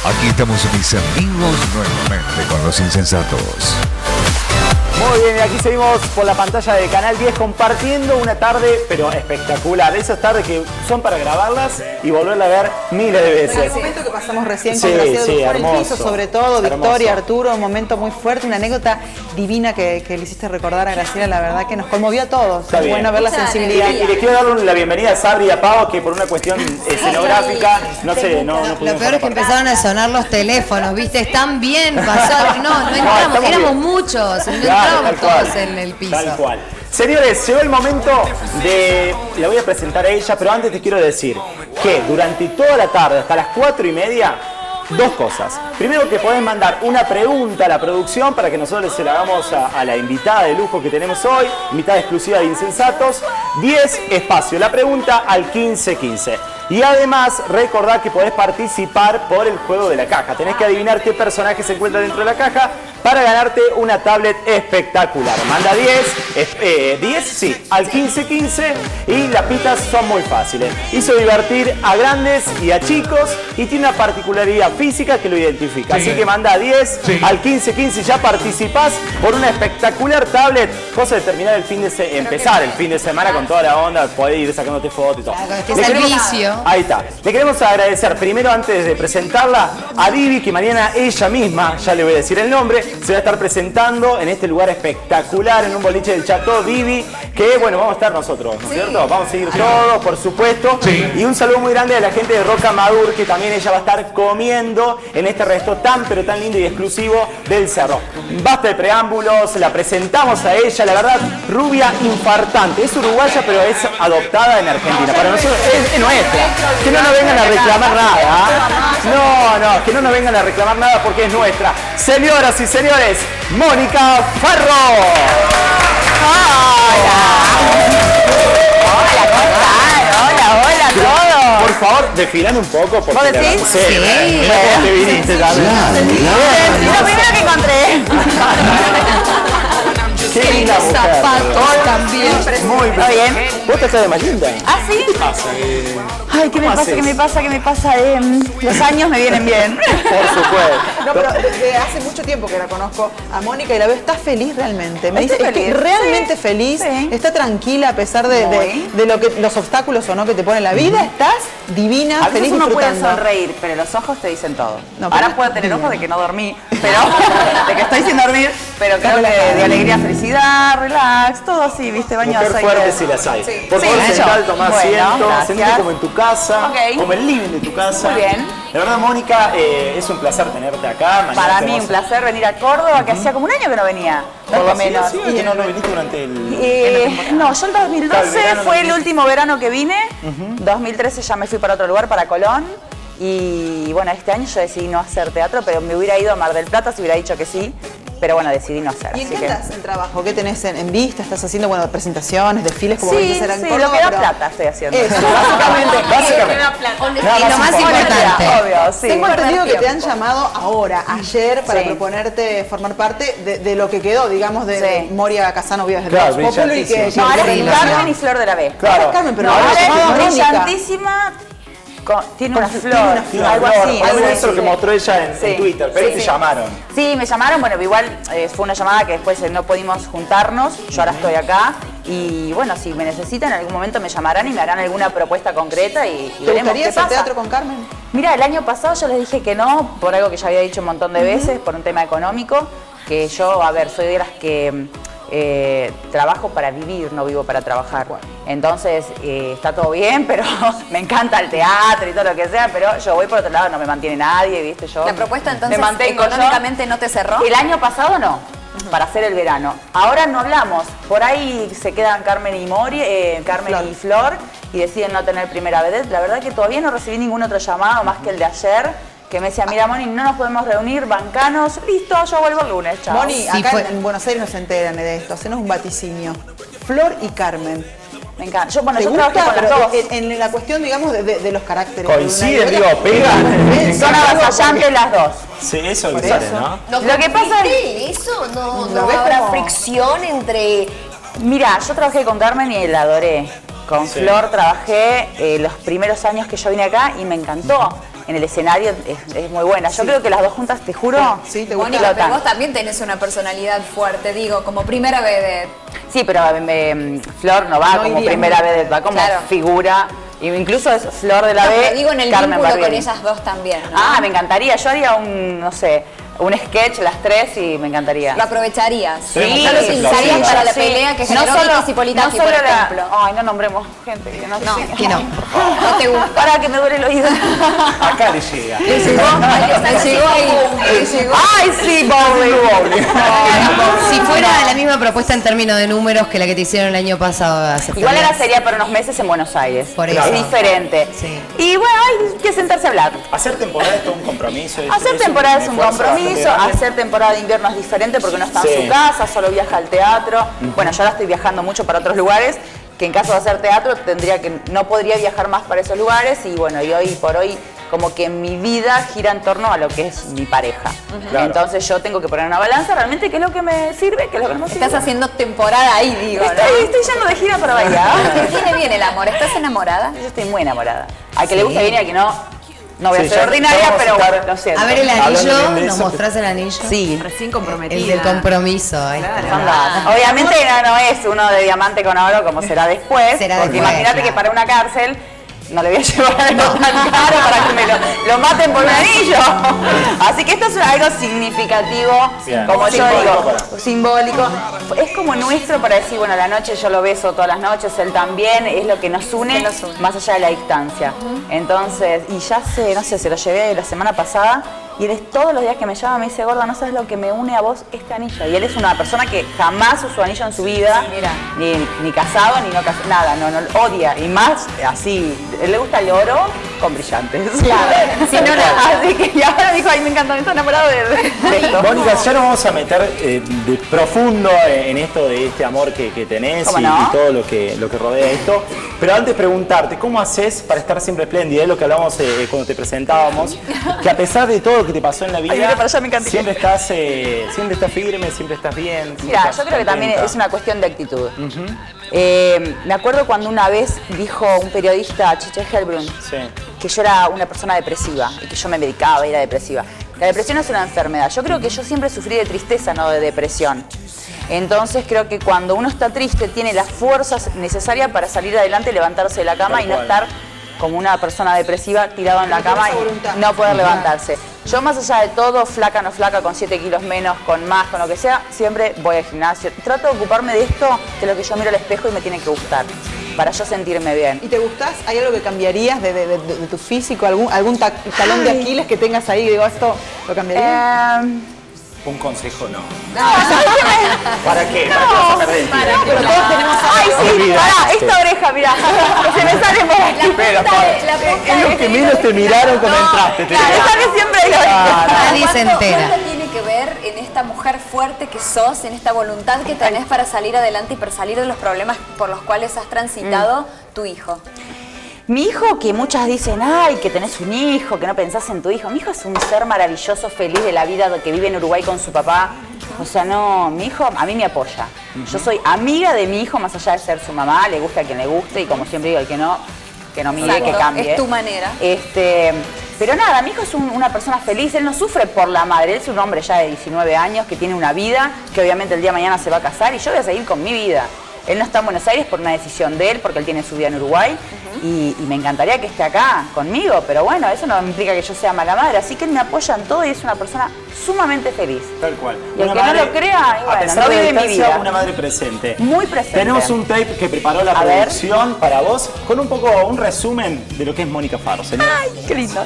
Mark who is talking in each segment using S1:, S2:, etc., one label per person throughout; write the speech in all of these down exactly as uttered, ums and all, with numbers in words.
S1: Aquí estamos mis amigos nuevamente con los insensatos.
S2: Muy bien, y aquí seguimos por la pantalla de Canal diez compartiendo una tarde, pero espectacular. Esas tardes que son para grabarlas y volverla a ver miles de veces.
S3: El momento que pasamos recién
S2: sí,
S3: con Graciela
S2: sí,
S3: Dufour, el piso sobre todo,
S2: hermoso.
S3: Victoria, Arturo, un momento muy fuerte, una anécdota divina que, que le hiciste recordar a Graciela, la verdad que nos conmovió a todos.
S2: Está bien.
S3: Bueno ver la sensibilidad.
S2: Y, y les quiero dar la bienvenida a Sabri y a Pau, que por una cuestión escenográfica, no sé, no, no
S4: Lo peor es que empezaron a sonar los teléfonos, ¿viste? Están bien, pasó. No, no entramos,
S2: no,
S4: éramos
S2: bien.
S4: muchos, no
S2: Claro,
S4: entramos
S2: tal
S4: todos
S2: cual,
S4: en el piso.
S2: Tal cual. Señores, llegó el momento de... La voy a presentar a ella, pero antes te quiero decir que durante toda la tarde, hasta las cuatro y media, dos cosas. Primero, que podés mandar una pregunta a la producción para que nosotros se la hagamos a, a la invitada de lujo que tenemos hoy, invitada exclusiva de Insensatos. diez espacio, la pregunta al quince quince. Y además, recordad que podés participar por el juego de la caja. Tenés que adivinar qué personaje se encuentra dentro de la caja para ganarte una tablet espectacular. Manda diez, eh, diez, sí, al quince quince y las pistas son muy fáciles. Hizo divertir a grandes y a chicos y tiene una particularidad física que lo identifica. Sí. Así que manda diez, sí, al quince quince y ya participás por una espectacular tablet. Cosa de terminar el fin de se empezar el fin de semana con toda la onda, podés ir sacándote fotos y todo.
S4: Claro, que es el vicio.
S2: Ahí está. Le queremos agradecer primero, antes de presentarla, a Vivi, que mañana ella misma, ya le voy a decir el nombre, se va a estar presentando en este lugar espectacular, en un boliche del Chateau Vivi, que bueno, vamos a estar nosotros, ¿no es sí. cierto? Vamos a seguir todos, por supuesto. Sí. Y un saludo muy grande a la gente de Roca Madur, que también ella va a estar comiendo en este resto tan, pero tan lindo y exclusivo del Cerro. Basta de preámbulos, la presentamos a ella, la verdad, rubia infartante. Es uruguaya, pero es adoptada en Argentina. Para nosotros es, es nuestra. Que no nos vengan a reclamar nada. No, no, que no nos vengan a reclamar nada porque es nuestra. Señoras y señores, Mónica Farro.
S5: Hola. Hola, ¿cómo están? Hola, hola a todos.
S2: Por favor, desfilan un poco.
S5: ¿Vos decís?
S2: Sí. Sí. Mira te viniste también.
S5: Lo primero que encontré.
S2: Qué linda mujer.
S4: Zapatos también.
S2: Muy bien. ¿Vos te estás de más linda?
S5: ¿Ah, sí?
S2: ¿Qué pasa? Eh,
S5: Ay, ¿qué me pasa?
S2: haces?
S5: ¿Qué me pasa? ¿Qué me pasa? Eh, los años me vienen bien.
S2: Por supuesto.
S3: No, pero desde hace mucho tiempo que la conozco a Mónica y la veo, está feliz realmente. Me dice,
S5: Estoy
S3: es que
S5: feliz.
S3: realmente
S5: Sí.
S3: feliz,
S5: Sí.
S3: está tranquila a pesar de, de, de lo que, los obstáculos o no que te pone la vida, estás divina,
S5: A veces
S3: feliz,
S5: uno puede
S3: disfrutando.
S5: sonreír, pero los ojos te dicen todo.
S3: No,
S5: Ahora
S3: pero-
S5: puedo tener ojos de que no dormí, pero de que estoy sin dormir, pero creo que de alegría, felicidad, relax, todo así, ¿viste? Baño de
S2: Mujer
S5: aceite.
S2: fuerte si las hay.
S5: Sí.
S2: Por
S5: Sí,
S2: favor,
S5: yo.
S2: sentate, tomá
S5: Bueno,
S2: asiento,
S5: gracias.
S2: sentate como en tu casa,
S5: Ok.
S2: como el living de tu casa.
S5: Muy bien.
S2: La verdad, Mónica, eh, es un placer tenerte acá. Mañana
S5: Para
S2: te
S5: mí
S2: vamos
S5: un
S2: a-
S5: placer venir a Córdoba, que hacía como un año que no venía, por lo
S2: ¿Sí?
S5: menos.
S2: ¿Sí? ¿Y que no, no viniste durante el...?
S5: Eh, no, yo en dos mil
S2: Claro, el
S5: doce
S2: verano
S5: fue
S2: no
S5: el
S2: viniste.
S5: último verano que vine. dos mil trece ya me fui para otro lugar, para Colón. Y bueno, este año yo decidí no hacer teatro, pero me hubiera ido a Mar del Plata si hubiera dicho que sí. Pero bueno, decidí no hacer.
S3: ¿Y en
S5: así
S3: qué
S5: que...
S3: estás en trabajo? ¿Qué tenés en, en vista? ¿Estás haciendo bueno, presentaciones, desfiles como
S5: Sí,
S3: venís a hacer en
S5: sí,
S3: Córdoba?
S5: lo que da
S3: pero-
S5: plata estoy haciendo.
S3: Eso, básicamente.
S2: Básicamente.
S4: Y lo más importante.
S5: Obvio, sí.
S3: Tengo entendido que te han
S5: Tiempo.
S3: llamado ahora, ayer, para
S5: Sí.
S3: proponerte formar parte de, de lo que quedó, digamos, de,
S5: Sí.
S3: de Moria Casano Vidas de
S2: Claro,
S3: Vox Populi, que
S2: brillantísimo.
S5: No, ahora es
S3: que-
S5: Carmen y Flor de la B.
S2: Claro.
S3: Carmen, pero
S5: No,
S3: ahora
S5: ahora
S3: se llama
S5: es
S3: Mónica.
S5: brillantísima, con- tiene una flor,
S3: Tiene una flor,
S5: algo así.
S2: Algo
S5: algo
S2: de eso
S5: así.
S2: que mostró ella en,
S5: Sí.
S2: en Twitter, pero
S5: Sí,
S2: te
S5: sí.
S2: llamaron.
S5: Sí, me llamaron, bueno, igual eh, fue una llamada que después eh, no pudimos juntarnos, yo ahora estoy acá y bueno, si me necesitan en algún momento me llamarán y me harán alguna propuesta concreta y, y
S3: ¿Te
S5: veremos
S3: gustaría
S5: qué
S3: hacer
S5: pasa.
S3: teatro con Carmen?
S5: Mira, el año pasado yo les dije que no, por algo que ya había dicho un montón de veces, por un tema económico, que yo, a ver, soy de las que eh, trabajo para vivir, no vivo para trabajar. Entonces, eh, está todo bien, pero me encanta el teatro y todo lo que sea, pero yo voy por otro lado, no me mantiene nadie, ¿viste? Yo
S6: La propuesta entonces
S5: me mantengo
S6: económicamente
S5: yo.
S6: no te cerró.
S5: El año pasado no, para hacer el verano. Ahora no hablamos, por ahí se quedan Carmen y Mori, eh, Carmen
S3: Flor.
S5: y Flor y deciden no tener primera vedette. La verdad que todavía no recibí ningún otro llamado más que el de ayer, que me decía, mira Moni, no nos podemos reunir, bancanos, listo, yo vuelvo el lunes, chao.
S3: Moni,
S4: Sí,
S3: acá
S4: fue-
S3: en, en Buenos Aires no se enteran de esto, hacenos un vaticinio. Flor y Carmen.
S5: Me encanta. Yo, bueno,
S3: ¿Te
S5: yo
S3: gusta?
S5: trabajé con las
S3: Pero
S5: dos.
S3: en, en la cuestión, digamos, de, de- de los caracteres.
S2: Coinciden,
S3: de una y
S2: digo,
S3: otra.
S2: pegan.
S5: Son avasallantes las dos.
S2: Sí, eso
S3: Por
S2: que sale,
S3: eso.
S2: ¿no?
S6: ¿No
S5: Lo que pasa
S6: compite eso? ¿No,
S3: ¿Lo
S6: no
S3: ves
S6: habrá
S3: como-
S6: fricción entre...?
S5: Mira, yo trabajé con Carmen y la adoré. Con
S2: Sí.
S5: Flor trabajé eh, los primeros años que yo vine acá y me encantó. en el escenario es, es muy buena. Yo sí. creo que las dos juntas, te juro,
S3: sí, te
S7: Mónica, pero vos también tenés una personalidad fuerte, digo, como primera vedette.
S5: Sí, pero eh, Flor no va no como primera vedette, va como claro. figura. Incluso es Flor de la
S7: no,
S5: B,
S7: pero digo en el
S5: Carmen
S7: vínculo
S5: Barbieri.
S7: con ellas dos también, ¿no?
S5: Ah, me encantaría. Yo haría un, no sé, un sketch las tres y me encantaría.
S7: ¿Lo aprovecharías?
S5: Sí,
S7: sí lo utilizarías para la pelea que generó
S5: no solo,
S7: Vicky Cipolitaki,
S5: no
S7: por
S5: la,
S7: ejemplo.
S5: Ay, no nombremos gente que no,
S7: no,
S5: que
S4: no.
S7: No te gusta.
S5: Para que me duele el oído.
S2: Acá le llega.
S7: Le llegó, le llegó ahí. Le llegó.
S5: Ay, sí, Bowling.
S4: Si fuera la misma propuesta en términos de números que la que te hicieron el año pasado.
S5: Igual era sería para unos meses en Buenos Aires.
S4: Por eso.
S5: Es diferente.
S4: Sí.
S5: Y bueno, hay que sentarse a hablar.
S2: Hacer temporada es todo un compromiso.
S5: Hacer
S2: es
S5: temporada
S2: un
S5: es un compromiso, hacer temporada de invierno es diferente porque no está sí. en su casa, solo viaja al teatro. Uh-huh. Bueno, yo ahora estoy viajando mucho para otros lugares, que en caso de hacer teatro tendría que no podría viajar más para esos lugares y bueno, y hoy por hoy como que mi vida gira en torno a lo que es mi pareja. Uh-huh. Claro. Entonces yo tengo que poner una balanza realmente qué es lo que me sirve, qué es lo que no me sirve.
S7: Estás haciendo temporada ahí, digo,
S5: estoy,
S7: ¿no?
S5: Estoy yendo de gira para bailar.
S7: ¿Te viene bien el amor? ¿Estás enamorada?
S5: Yo estoy muy enamorada. A que sí. le guste bien y a que no... No voy
S2: sí,
S5: a ser
S2: ya,
S5: ordinaria, pero
S2: bueno,
S5: lo siento.
S4: A ver el anillo, ¿nos
S2: eso,
S4: mostrás el anillo?
S5: Sí.
S7: Recién comprometida.
S4: El del compromiso. Ahí
S7: claro.
S5: Ah. Obviamente no, no es uno de diamante con oro como será después.
S4: Será
S5: porque
S4: después,
S5: imagínate
S4: claro.
S5: que para una cárcel no le voy a llevar algo tan caro para que me lo, lo maten por un anillo. Así que esto es algo significativo, bien. Como yo digo, para. simbólico. Es como nuestro para decir, bueno, la noche yo lo beso todas las noches, él también, es lo que nos une, nos une. Más allá de la distancia. Uh-huh. Entonces, y ya sé, no sé, se lo llevé la semana pasada. Y él es todos los días que me llama, me dice, gorda, no sabes lo que me une a vos este anillo. Y él es una persona que jamás usó anillo en su vida,
S7: Mira.
S5: Ni, ni casado, ni no casado, nada, no, no, odia. Y más así, él le gusta el oro con brillantes.
S7: Claro, si no, no.
S5: Así que y ahora dijo, ay, me encanta, me estoy enamorado de, de esto.
S2: Mónica, ya nos vamos a meter eh, de profundo en esto de este amor que, que tenés y,
S5: no?
S2: y todo lo que, lo que rodea esto. Pero antes preguntarte, ¿cómo haces para estar siempre espléndida? Es lo que hablábamos eh, cuando te presentábamos, que a pesar de todo lo que te pasó en la vida,
S5: ay, para allá, me encanta.
S2: siempre estás eh, siempre estás firme, siempre estás bien. Siempre
S5: Mira,
S2: estás
S5: yo creo que
S2: contenta.
S5: también es una cuestión de actitud.
S2: Uh-huh.
S5: eh, me acuerdo cuando una vez dijo un periodista, Chiche Helbrun, sí. que yo era una persona depresiva y que yo me medicaba y era depresiva. La depresión es una enfermedad. Yo creo que yo siempre sufrí de tristeza, no de depresión. Entonces creo que cuando uno está triste tiene las fuerzas necesarias para salir adelante, levantarse de la cama y no estar como una persona depresiva tirado en la cama y no poder levantarse. Yo más allá de todo, flaca no flaca, con siete kilos menos, con más, con lo que sea, siempre voy al gimnasio. Trato de ocuparme de esto, de lo que yo miro al espejo y me tiene que gustar, para yo sentirme bien.
S3: ¿Y te gustás? ¿Hay algo que cambiaría de, de, de, de tu físico? ¿Algún, algún ta talón de Aquiles que tengas ahí? Digo, ¿esto lo cambiaría?
S2: Eh... Un consejo no.
S5: No,
S2: ¿para qué?
S5: No,
S2: ¿Para qué vas a perder el tiempo?
S3: Pero todos tenemos...
S5: Ay, sí, pará, esta oreja, mirá, que se me sale por aquí.
S2: Espera, es lo que menos te miraron cuando entraste. Te
S5: claro, esa que siempre hay oreja.
S4: Nadie se entera.
S7: ¿Cuánto tiene que ver en esta mujer fuerte que sos, en esta voluntad que tenés para salir adelante y para salir de los problemas por los cuales has transitado mm. tu hijo?
S5: Mi hijo, que muchas dicen, ay, que tenés un hijo, que no pensás en tu hijo. Mi hijo es un ser maravilloso, feliz de la vida, que vive en Uruguay con su papá. O sea, no, mi hijo a mí me apoya. Yo soy amiga de mi hijo, más allá de ser su mamá, le gusta a quien le guste, y como siempre digo, el que no, que no mire, que cambie.
S7: Es tu manera.
S5: Este, pero nada, mi hijo es un, una persona feliz, él no sufre por la madre, él es un hombre ya de diecinueve años, que tiene una vida, que obviamente el día de mañana se va a casar, y yo voy a seguir con mi vida. Él no está en Buenos Aires por una decisión de él, porque él tiene su vida en Uruguay, uh-huh. y, y me encantaría que esté acá conmigo, pero bueno, eso no implica que yo sea mala madre, así que él me apoya en todo y es una persona sumamente feliz.
S2: Tal cual.
S5: Y el que no lo crea, y bueno, no vive mi vida.
S2: Una madre presente.
S5: Muy presente.
S2: Tenemos un tape que preparó la
S5: a
S2: producción
S5: ver.
S2: para vos, con un poco, un resumen de lo que es Mónica Farro, señor.
S5: Ay, qué lindo.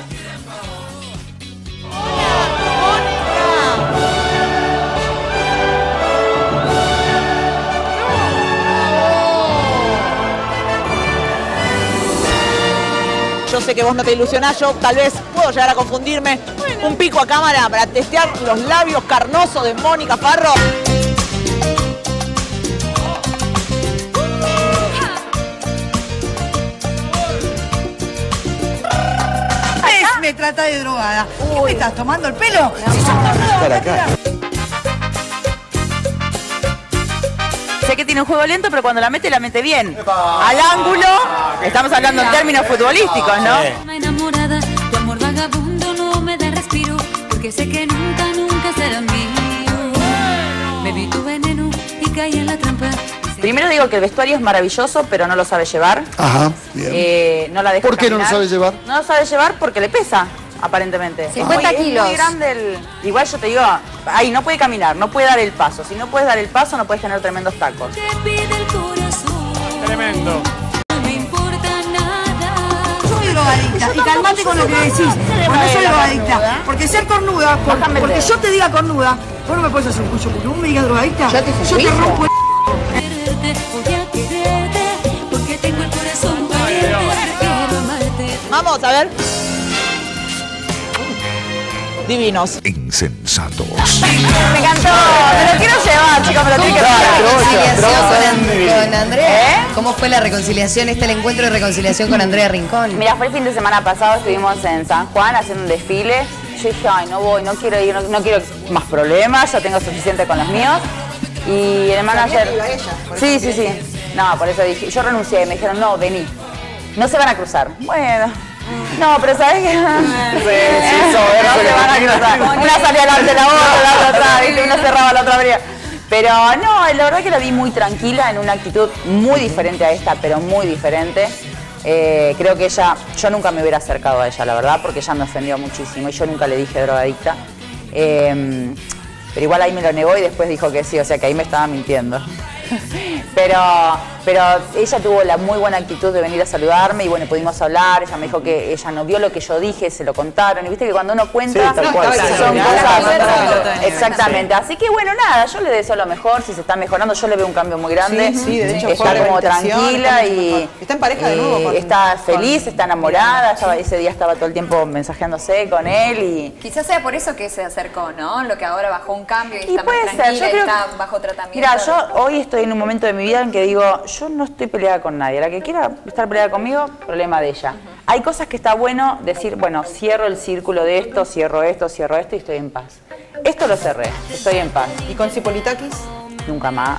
S8: Yo sé que vos no te ilusionás, yo tal vez puedo llegar a confundirme. Un pico a cámara para testear los labios carnosos de Mónica Farro.
S9: Me trata de drogada. ¿Qué me estás tomando el pelo? Si sos
S2: Para acá.
S5: Sé que tiene un juego lento, pero cuando la mete, la mete bien. Al ángulo, estamos hablando en términos futbolísticos, ¿no?
S2: Sí.
S10: Enamorada de amor vagabundo.
S5: digo que el vestuario es maravilloso, pero no lo sabe llevar.
S10: Ajá, bien.
S5: Eh, no la deja
S10: ¿Por qué no lo
S5: caminar.
S10: sabe llevar?
S5: No lo sabe llevar porque le pesa, aparentemente.
S7: cincuenta
S5: Es muy-
S7: kilos.
S5: Es muy grande el... Igual yo te digo, ahí no puede caminar, no puede dar el paso. Si no puedes dar el paso, no puedes tener tremendos tacos.
S11: Tremendo.
S9: Soy drogadicta y calmate con lo que decís, porque soy drogadicta. Porque ser cornuda, por-
S5: Bájame el
S9: porque
S5: dedo.
S9: yo te diga cornuda, vos no me puedes hacer un juicio, porque vos me digas drogadicta,
S3: Yo te
S9: yo te rompo el...
S8: Vamos, a ver. Divinos.
S1: Insensatos.
S5: Me encantó, me lo quiero llevar, chicos, me lo
S4: ¿Cómo
S5: tengo que
S4: fue la
S5: llevar.
S4: reconciliación con, An- con Andrea?
S5: ¿Eh?
S4: ¿Cómo fue la reconciliación, este el encuentro de reconciliación con Andrea Rincón?
S5: Mira, fue el fin de semana pasado, estuvimos en San Juan haciendo un desfile. Yo dije, ay, no voy, no quiero ir, no, no quiero más problemas, ya tengo suficiente con los míos. Y el manager...
S3: que iba ella, por
S5: Sí,
S3: eso
S5: sí, sí. No, por eso dije, yo renuncié, me dijeron, no, vení. No se van a cruzar. Bueno, no, pero ¿sabes qué? Sí, sí, no se van a cruzar. Una salía adelante la otra, la otra atrás, ¿viste? Una cerraba, la otra abría. Pero no, la verdad que la vi muy tranquila, en una actitud muy diferente a esta, pero muy diferente. Eh, creo que ella, yo nunca me hubiera acercado a ella, la verdad, porque ella me ofendió muchísimo y yo nunca le dije drogadicta. Eh, pero igual ahí me lo negó y después dijo que sí, o sea que ahí me estaba mintiendo. Pero, pero ella tuvo la muy buena actitud de venir a saludarme y bueno, pudimos hablar. Ella me dijo que ella no vio lo que yo dije, se lo contaron. Y viste que cuando uno cuenta,
S2: Sí, tal cual,
S5: son
S2: sí,
S5: cosas-
S2: claro.
S5: Exactamente. Así que bueno, nada, yo le deseo lo mejor. Si se está mejorando, yo le veo un cambio muy grande.
S3: Sí, sí, de hecho, fue
S5: está
S3: la
S5: como
S3: rehabilitación,
S5: tranquila
S3: está mucho
S5: y
S3: mejor. Está en pareja de nuevo
S5: y
S3: con-
S5: está
S3: con-
S5: feliz, está enamorada. Estaba- ese día estaba todo el tiempo mensajeándose con él y
S7: Quizás sea por eso que se acercó, ¿no? Lo que ahora bajó un cambio y,
S5: Y
S7: está
S5: puede
S7: más
S5: ser,
S7: tranquila
S5: yo
S7: y
S5: creo
S7: está
S5: que-
S7: bajo tratamiento.
S5: Mira, yo hoy estoy en un momento de mi vida en que digo, yo no estoy peleada con nadie. La que quiera estar peleada conmigo, problema de ella. Hay cosas que está bueno decir, bueno, cierro el círculo de esto, cierro esto, cierro esto y estoy en paz. Esto lo cerré, estoy en paz.
S3: ¿Y con Cipolitakis?
S5: Nunca más.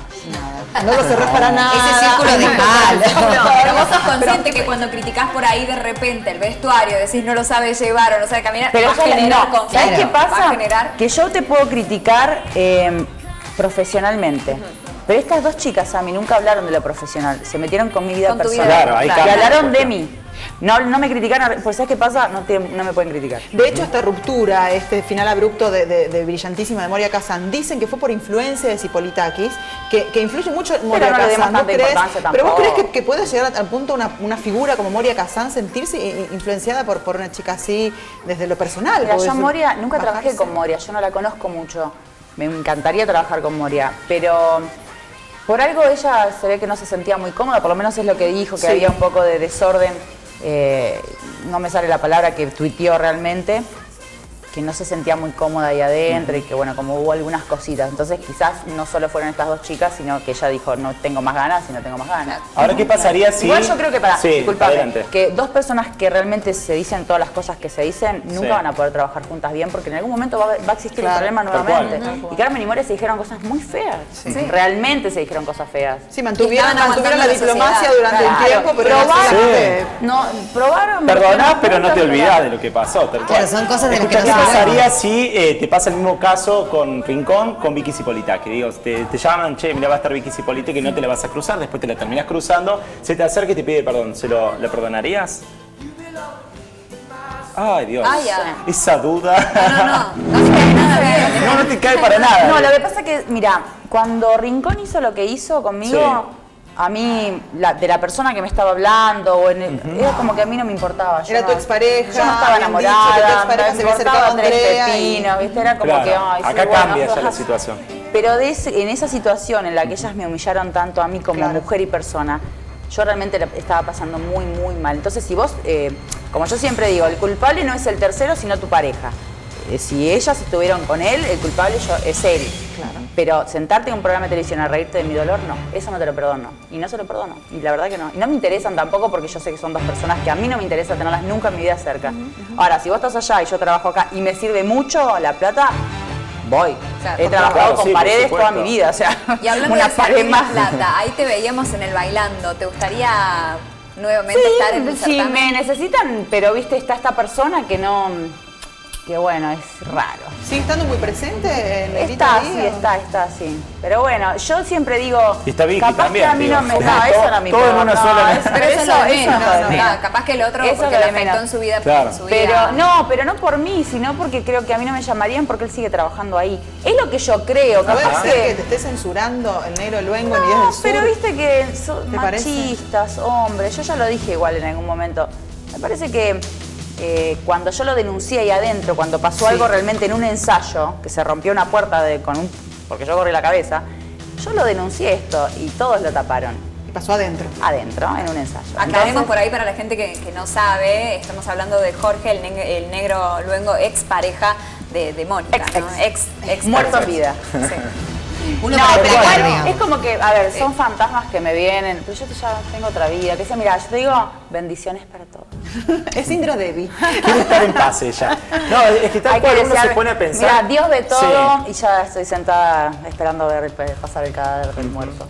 S3: No lo cerré para nada.
S4: Ese círculo de mal.
S7: Pero vos sos consciente que cuando criticás por ahí de repente el vestuario, decís no lo sabe llevar o no sabe caminar,
S5: Pero
S7: va a
S5: ella
S7: generar
S5: no.
S7: confianza.
S5: ¿Sabes qué
S7: Va a
S5: pasa?
S7: generar...
S5: Que yo te puedo criticar eh, profesionalmente. Pero estas dos chicas a mí nunca hablaron de lo profesional, se metieron con mi vida
S7: Con tu vida.
S5: personal.
S2: Claro, ahí
S5: y
S2: cambia la
S5: hablaron de
S2: cuestión.
S5: mí. No, no me criticaron, pues ¿sabes qué pasa? No, te- no me pueden criticar.
S3: De hecho, esta ruptura, este final abrupto de, de- de brillantísima de Moria Kazan, dicen que fue por influencia de Cipolitakis, que, que influye mucho en Moria
S5: no le demos
S3: Kazan, ¿no
S5: tanta
S3: crees?
S5: importancia
S3: Pero vos
S5: tampoco.
S3: crees que, que puede llegar al punto una, una figura como Moria Kazan sentirse i- influenciada por, por una chica así desde lo personal?
S5: Mira,
S3: o
S5: yo
S3: desde-
S5: Moria, nunca trabajé
S3: bajarse?
S5: con Moria, yo no la conozco mucho. Me encantaría trabajar con Moria, pero por algo ella se ve que no se sentía muy cómoda, por lo menos es lo que dijo, que
S3: Sí.
S5: había un poco de desorden. Eh, no me sale la palabra que tuiteó realmente, que no se sentía muy cómoda ahí adentro y que bueno, como hubo algunas cositas. Entonces quizás no solo fueron estas dos chicas, sino que ella dijo no tengo más ganas y no tengo más ganas.
S2: Ahora, ¿qué pasaría si...?
S5: Igual yo creo que para,
S2: Sí,
S5: disculpame,
S2: adelante.
S5: que dos personas que realmente se dicen todas las cosas que se dicen, nunca
S2: Sí.
S5: van a poder trabajar juntas bien porque en algún momento va, va a existir
S3: Claro,
S5: un problema
S2: tal cual.
S5: nuevamente. Y Carmen y Moria se dijeron cosas muy feas. Realmente se dijeron cosas feas.
S3: Sí, mantuvieron,
S7: Estaban
S3: mantuvieron la
S7: aguantando la
S3: diplomacia
S7: sociedad.
S3: durante un
S5: Claro,
S3: tiempo, pero no
S5: probaron,
S3: solamente-
S5: no, probaron.
S2: Perdonás, pero no te
S5: juntas,
S2: olvidás de lo que pasó. Tal cual.
S4: Claro, son cosas de las que
S2: Escucha,
S4: no
S2: ¿qué
S4: se
S2: pasaría si eh, te pasa el mismo caso con Rincón, con Vicky Cipolitakis? Digo, te, te llaman, che, mira, va a estar Vicky Cipolitakis y no te la vas a cruzar, después te la terminás cruzando, se te acerca y te pide perdón, ¿se lo le perdonarías? Ay, Dios.
S7: Ay, ya.
S2: Esa duda.
S7: No, no, no te cae nada bien.
S2: No, no te cae para nada.
S5: No, lo que pasa es que, mira, cuando Rincón hizo lo que hizo conmigo, a mí, la- de la persona que me estaba hablando, o en el- era como que a mí no me importaba. Yo
S3: Era
S5: no-
S3: tu expareja,
S5: Yo no estaba
S3: habían dicho
S5: enamorada,
S3: que tu expareja
S5: me
S3: se había acercado
S5: importaba
S3: a
S5: tres
S3: Andrea y-
S5: pepinos, ¿viste? Era como
S2: Claro,
S5: que, ay, sí,
S2: acá
S5: bueno,
S2: cambia ya la
S5: ajá.
S2: situación.
S5: Pero de ese- en esa situación en la que ellas me humillaron tanto a mí como
S3: Claro.
S5: mujer y persona, yo realmente la estaba pasando muy, muy mal. Entonces, si vos, eh, como yo siempre digo, el culpable no es el tercero, sino tu pareja. Eh, si ellas estuvieron con él, el culpable yo, es él. Pero sentarte en un programa de televisión a reírte de mi dolor, no. Eso no te lo perdono. Y no se lo perdono. Y la verdad que no. Y no me interesan tampoco porque yo sé que son dos personas que a mí no me interesa tenerlas nunca en mi vida cerca. Ahora, si vos estás allá y yo trabajo acá y me sirve mucho la plata, voy.
S7: Claro,
S5: He trabajado
S2: claro,
S5: con
S2: sí, por
S5: paredes toda
S2: supuesto.
S5: mi vida. O sea,
S7: Y hablando
S5: una
S7: de
S5: pared
S7: servir
S5: más.
S7: plata, ahí te veíamos en el bailando. ¿Te gustaría nuevamente estar en el
S5: Sí,
S7: certamen?
S5: me necesitan, pero viste, está esta persona que no... que bueno, es raro.
S3: ¿Sigue estando muy presente en el
S5: Está,
S3: día a
S5: sí,
S3: día?
S5: está, está, sí. Pero bueno, yo siempre digo,
S2: Y está Vicky
S5: capaz
S2: también,
S5: que a mí
S2: digo.
S5: no me...
S2: Todo-
S5: No, eso no me
S2: todo en
S5: importa.
S2: una
S5: no,
S2: sola-
S5: eso-
S7: Pero eso,
S5: eso,
S7: es de
S5: eso
S7: menos.
S5: no es de menos.
S7: Claro, capaz que el otro
S5: Eso
S7: porque
S5: es
S7: le
S5: de
S7: afectó
S5: menos.
S7: en su vida,
S2: Claro.
S7: en su
S5: Pero
S7: vida.
S5: no, pero no por mí, sino porque creo que a mí no me llamarían porque él sigue trabajando ahí. Es lo que yo creo,
S3: ¿Puede
S5: capaz
S3: ser que
S5: que...
S3: te esté censurando el negro Luengo en Ideas
S5: No,
S3: del Sur?
S5: pero viste que son
S3: ¿Te parece?
S5: machistas, hombres. Yo ya lo dije igual en algún momento. Me parece que eh, cuando yo lo denuncié ahí adentro, cuando pasó algo realmente en un ensayo, que se rompió una puerta de, con un, porque yo corrí la cabeza, yo lo denuncié esto y todos lo taparon.
S3: Y pasó adentro.
S5: Adentro, en un ensayo.
S7: Aclaremos
S5: Entonces,
S7: por ahí para la gente que, que no sabe, estamos hablando de Jorge, el, neg- el negro Luengo, ex pareja de, de Mónica.
S5: Ex,
S7: ¿no?
S5: ex.
S7: ex, ex
S5: muerto en
S7: pareja.
S5: vida.
S7: Sí.
S4: Uno
S5: No,
S4: para
S5: pero
S4: pelear,
S5: igual
S4: digamos.
S5: es como que, a ver, son fantasmas que me vienen, pero yo ya tengo otra vida. Que dice, mira, yo te digo, bendiciones para todos.
S3: Es Indra Devi.
S2: Quiere estar en paz ella. No, es que tal
S5: Hay que
S2: cual uno
S5: desear-
S2: se pone a pensar.
S5: Mira, Dios ve todo
S2: Sí.
S5: y ya estoy sentada esperando ver pasar el cadáver del muerto.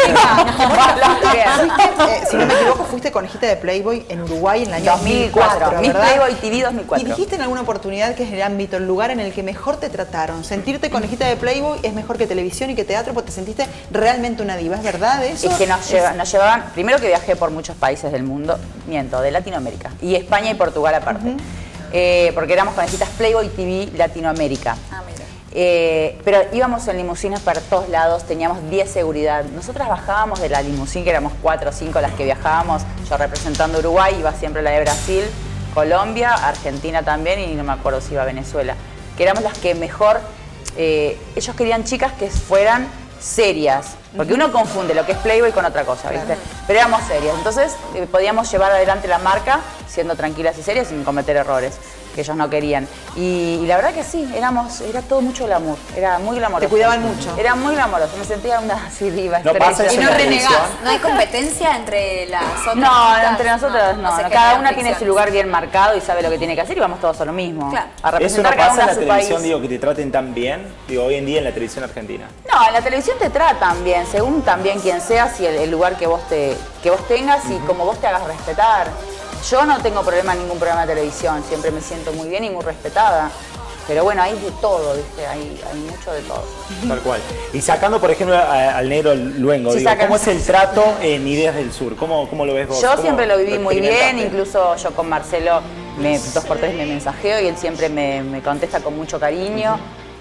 S3: Eh, si no me equivoco, fuiste conejita de Playboy en Uruguay en el año
S5: dos mil cuatro, Miss
S3: ¿verdad?
S5: Playboy T V dos mil cuatro.
S3: Y dijiste en alguna oportunidad que es el ámbito, el lugar en el que mejor te trataron. Sentirte conejita de Playboy es mejor que televisión y que teatro porque te sentiste realmente una diva. ¿Es verdad eso?
S5: Es que nos, lleva- nos llevaban, primero que viajé por muchos países del mundo, miento, de Latinoamérica, y España y Portugal aparte. Eh, porque éramos conejitas Playboy T V Latinoamérica.
S7: Ah, mira.
S5: Eh, pero íbamos en limusinas para todos lados, teníamos diez seguridad. Nosotras bajábamos de la limusín, que éramos cuatro o cinco las que viajábamos, yo representando Uruguay, iba siempre la de Brasil, Colombia, Argentina también, y no me acuerdo si iba a Venezuela, que éramos las que mejor, eh, ellos querían chicas que fueran serias, porque uno confunde lo que es Playboy con otra cosa, ¿viste? Pero éramos serias, entonces eh, podíamos llevar adelante la marca siendo tranquilas y serias sin cometer errores que ellos no querían. Y, y la verdad que sí, éramos, era todo mucho glamour, era muy glamoroso.
S3: Te cuidaban mucho.
S5: Era muy glamoroso, me sentía una así diva,
S2: No
S5: estrella.
S2: pasa eso
S7: Y
S2: en
S7: no
S2: la
S7: renegás,
S2: televisión.
S7: no hay competencia entre las otras.
S5: No,
S7: chicas?
S5: entre nosotros no,
S7: se
S5: no,
S7: generan
S5: cada una tiene su
S7: fricciones.
S5: lugar bien marcado y sabe lo que tiene que hacer y vamos todos a lo mismo.
S7: Claro.
S5: A
S2: ¿Eso no
S5: representar cada
S2: pasa
S5: una
S2: en la
S5: a su
S2: televisión,
S5: país.
S2: digo, que te traten tan bien? Digo, hoy en día en la televisión argentina.
S5: No, en la televisión te tratan bien, según también quien seas y el, el lugar que vos te que vos tengas y como vos te hagas respetar. Yo no tengo problema en ningún programa de televisión, siempre me siento muy bien y muy respetada. Pero bueno, hay de todo, ¿viste? Hay, hay mucho de todo.
S2: Tal cual. Y sacando, por ejemplo, a- al negro Luengo,
S5: Sí,
S2: digo,
S5: sacan-
S2: ¿cómo es el trato en Ideas del Sur? ¿Cómo, cómo lo ves vos?
S5: Yo
S2: ¿Cómo
S5: siempre lo viví muy bien,
S2: experimentaste?
S5: incluso yo con Marcelo me, dos por tres me mensajeo y él siempre me, me contesta con mucho cariño,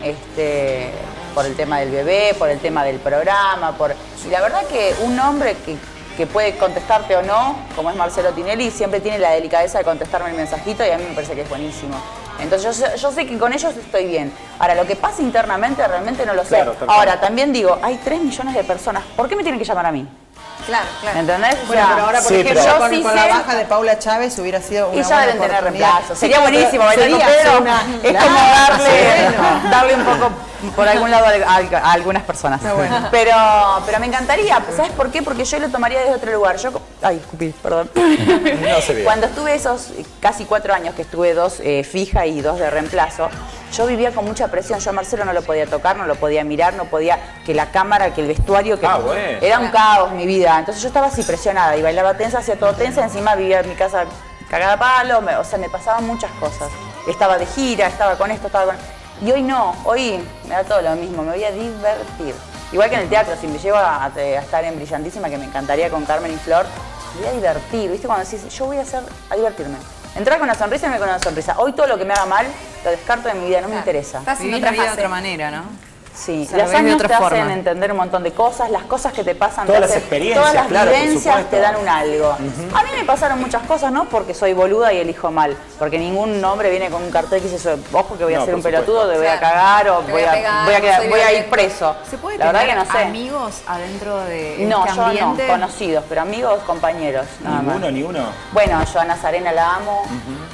S5: este, por el tema del bebé, por el tema del programa, por y la verdad que un hombre que, que puede contestarte o no, como es Marcelo Tinelli, siempre tiene la delicadeza de contestarme el mensajito y a mí me parece que es buenísimo. Entonces yo, sé- yo sé que con ellos estoy bien. Ahora, lo que pasa internamente realmente no lo sé.
S2: Claro, tal cual.
S5: Ahora, también digo, hay tres millones de personas, ¿por qué me tienen que llamar a mí?
S7: Claro, claro.
S5: ¿Me entendés? O
S3: Bueno,
S5: sea,
S3: pero ahora, por
S2: sí,
S3: ejemplo,
S2: pero-
S3: con,
S5: Yo sí
S3: con la
S5: sé-
S3: baja de Paula Chávez hubiera sido una
S5: Y ya
S3: buena
S5: deben tener
S3: oportunidad.
S5: reemplazo. Sería
S3: Sí,
S5: buenísimo
S3: pero
S5: bailar con
S3: sería
S5: Pedro.
S3: una-
S5: Es
S3: Claro,
S5: como darle,
S3: bueno.
S5: darle un poco por algún lado a, a- a algunas personas.
S3: bueno.
S5: Pero, pero me encantaría. ¿Sabes por qué? Porque yo lo tomaría desde otro lugar. Yo, ay, escupí, perdón.
S2: No se ve.
S5: Cuando estuve esos casi cuatro años que estuve dos eh, fija y dos de reemplazo, yo vivía con mucha presión. Yo a Marcelo no lo podía tocar, no lo podía mirar, no podía que la cámara, que el vestuario, que
S2: Ah, bueno.
S5: era un caos mi vida. Entonces yo estaba así presionada y bailaba tensa, hacía todo tensa, encima vivía en mi casa cagada a palo, me- o sea, me pasaban muchas cosas. Estaba de gira, estaba con esto, estaba con... Y hoy no, hoy me da todo lo mismo, me voy a divertir. Igual que en el teatro, si me llevo a, a estar en Brillantísima, que me encantaría con Carmen y Flor, me voy a divertir, ¿viste? Cuando decís, yo voy a hacer, a divertirme. Entrar con una sonrisa y me con una sonrisa. Hoy todo lo que me haga mal, lo descarto de mi vida, no me interesa.
S7: Estás en
S10: Vivís
S7: otra
S10: la vida de
S7: fase.
S10: otra manera, ¿no?
S5: Sí,
S10: O sea, lo
S5: los
S10: ves de
S5: años
S10: otra
S5: te hacen
S10: forma.
S5: entender un montón de cosas, las cosas que te pasan,
S2: Todas
S5: te
S2: las
S5: hacen-
S2: experiencias,
S5: todas las
S2: claro, por
S5: vivencias
S2: supuesto.
S5: te dan un algo. A mí me pasaron muchas cosas, no porque soy boluda y elijo mal, porque ningún hombre viene con un cartel que dice, ojo que voy a
S2: No,
S5: ser
S2: por
S5: un pelotudo,
S2: supuesto.
S5: te voy a
S7: Claro.
S5: cagar o
S7: Te
S5: voy
S7: voy a
S5: a,
S7: pegar,
S5: voy a, quedar-
S7: soy
S5: voy a ir
S7: violento.
S5: preso.
S10: ¿Se puede
S5: La verdad que
S10: tener
S5: no sé.
S10: amigos adentro de
S5: No,
S10: este
S5: yo
S10: ambiente?
S5: no, conocidos, pero amigos, compañeros, nada más.
S2: Ninguno, ni uno.
S5: Bueno, yo a Nazarena la amo,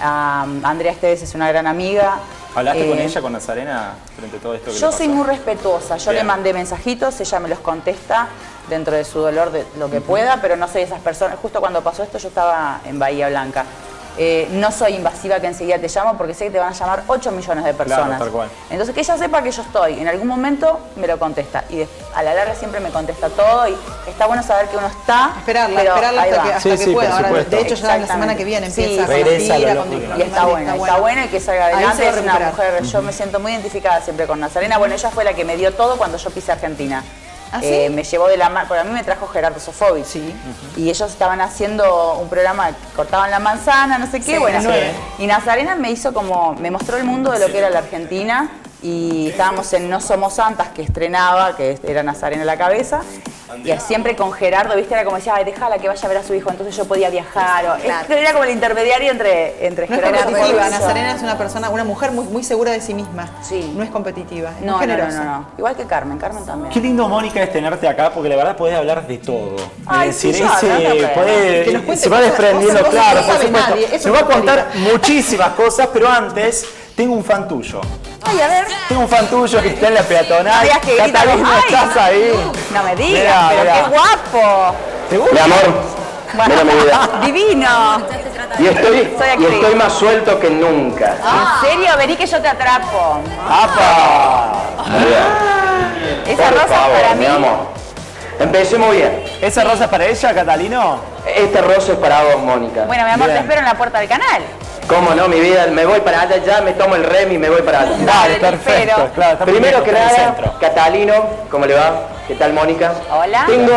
S5: a Andrea Esteves es una gran amiga.
S2: ¿Hablaste con
S5: Eh,
S2: ella, con Nazarena, frente a todo esto que
S5: Yo
S2: le
S5: soy
S2: pasó?
S5: muy respetuosa, yo
S2: Bien.
S5: le mandé mensajitos, ella me los contesta dentro de su dolor de lo que pueda, pero no soy de esas personas. Justo cuando pasó esto yo estaba en Bahía Blanca eh, no soy invasiva que enseguida te llamo porque sé que te van a llamar ocho millones de personas.
S2: Claro, tal cual.
S5: Entonces que ella sepa que yo estoy, en algún momento me lo contesta y de- a la larga siempre me contesta todo y está bueno saber que uno está.
S3: Esperarla,
S5: pero
S3: esperarla
S5: ahí
S3: hasta
S5: va.
S3: que, hasta
S2: Sí,
S3: que
S2: sí,
S3: pueda.
S2: por
S3: Ahora,
S2: supuesto.
S3: de hecho, ya la semana que viene
S5: Sí,
S3: empieza con la
S2: regresa
S3: gira,
S2: lo
S3: con
S2: lógico.
S5: Y está bueno, está bueno y que salga
S3: Ahí
S5: adelante.
S3: se va a
S5: Es una
S3: recuperar.
S5: mujer, yo me siento muy identificada siempre con Nazarena. Bueno, ella fue la que me dio todo cuando yo pisé Argentina.
S3: ¿Ah,
S5: Eh,
S3: sí?
S5: me llevó de la mano, porque a mí me trajo Gerardo Sofovich.
S3: Sí.
S5: Y ellos estaban haciendo un programa, cortaban la manzana, no sé qué,
S3: Sí,
S5: bueno.
S3: sí.
S5: Y Nazarena me hizo como, me mostró el mundo de lo que era la Argentina. Y estábamos en No Somos Santas, que estrenaba, que era Nazarena a la cabeza. Y siempre con Gerardo, viste, era como decía, ay, déjala que vaya a ver a su hijo, entonces yo podía viajar. O,
S7: Claro.
S5: Era como el intermediario entre, entre
S3: No es
S5: Gerardo y
S3: competitiva,
S5: Sofovich.
S3: Nazarena es una persona, una mujer muy, muy segura de sí misma.
S5: Sí.
S3: No es competitiva, es
S5: No,
S3: muy
S5: no, no,
S3: generosa.
S5: no, no. Igual que Carmen, Carmen también.
S2: Qué lindo, Mónica, es tenerte acá, porque la verdad podés hablar de todo.
S5: Ay,
S2: es decir,
S5: sí, ya,
S2: ese,
S5: no te acuerdas.
S2: podés-
S3: Que nos cuente
S2: se va
S3: cosas-
S2: desprendiendo,
S3: cosas-
S2: claro,
S3: cosas
S2: por
S3: que no sabe
S2: supuesto.
S3: nadie, eso
S2: Se va a
S3: me
S2: contar
S3: gustaría.
S2: muchísimas cosas, pero antes tengo un fan tuyo.
S5: Ay, a ver.
S2: Tengo un fan tuyo que está en la
S5: No
S2: peatonal.
S5: digas que grita,
S2: Catalina,
S5: ay,
S2: ¿estás ahí?
S5: No me digas,
S2: Mirá,
S5: pero
S2: mirá.
S5: qué guapo.
S2: ¿Te gusta?
S11: Mi amor,
S5: Bueno,
S11: mira mi vida.
S5: divino.
S11: Y estoy,
S5: Soy
S11: y
S5: actriz.
S11: estoy más suelto que nunca.
S5: ¿En serio? Vení que yo te atrapo.
S2: ¡Apa!
S5: Esa
S11: Por
S5: rosa es
S11: favor,
S5: para
S11: mi
S5: mí.
S11: amor. Empecemos bien.
S2: ¿Esa rosa es para ella, Catalino?
S11: Este rosa es para vos, Mónica.
S5: Bueno, mi amor,
S2: Bien.
S5: te espero en la puerta del canal.
S11: ¿Cómo no, mi vida? Me voy para allá ya, me tomo el remi y me voy para allá.
S2: Dale,
S5: te
S2: perfecto.
S5: espero.
S2: Claro, está
S11: Primero
S2: perfecto,
S11: que
S2: está en el
S11: nada,
S2: centro.
S11: Catalino, ¿cómo le va? ¿Qué tal, Mónica?
S5: Hola.
S11: Tengo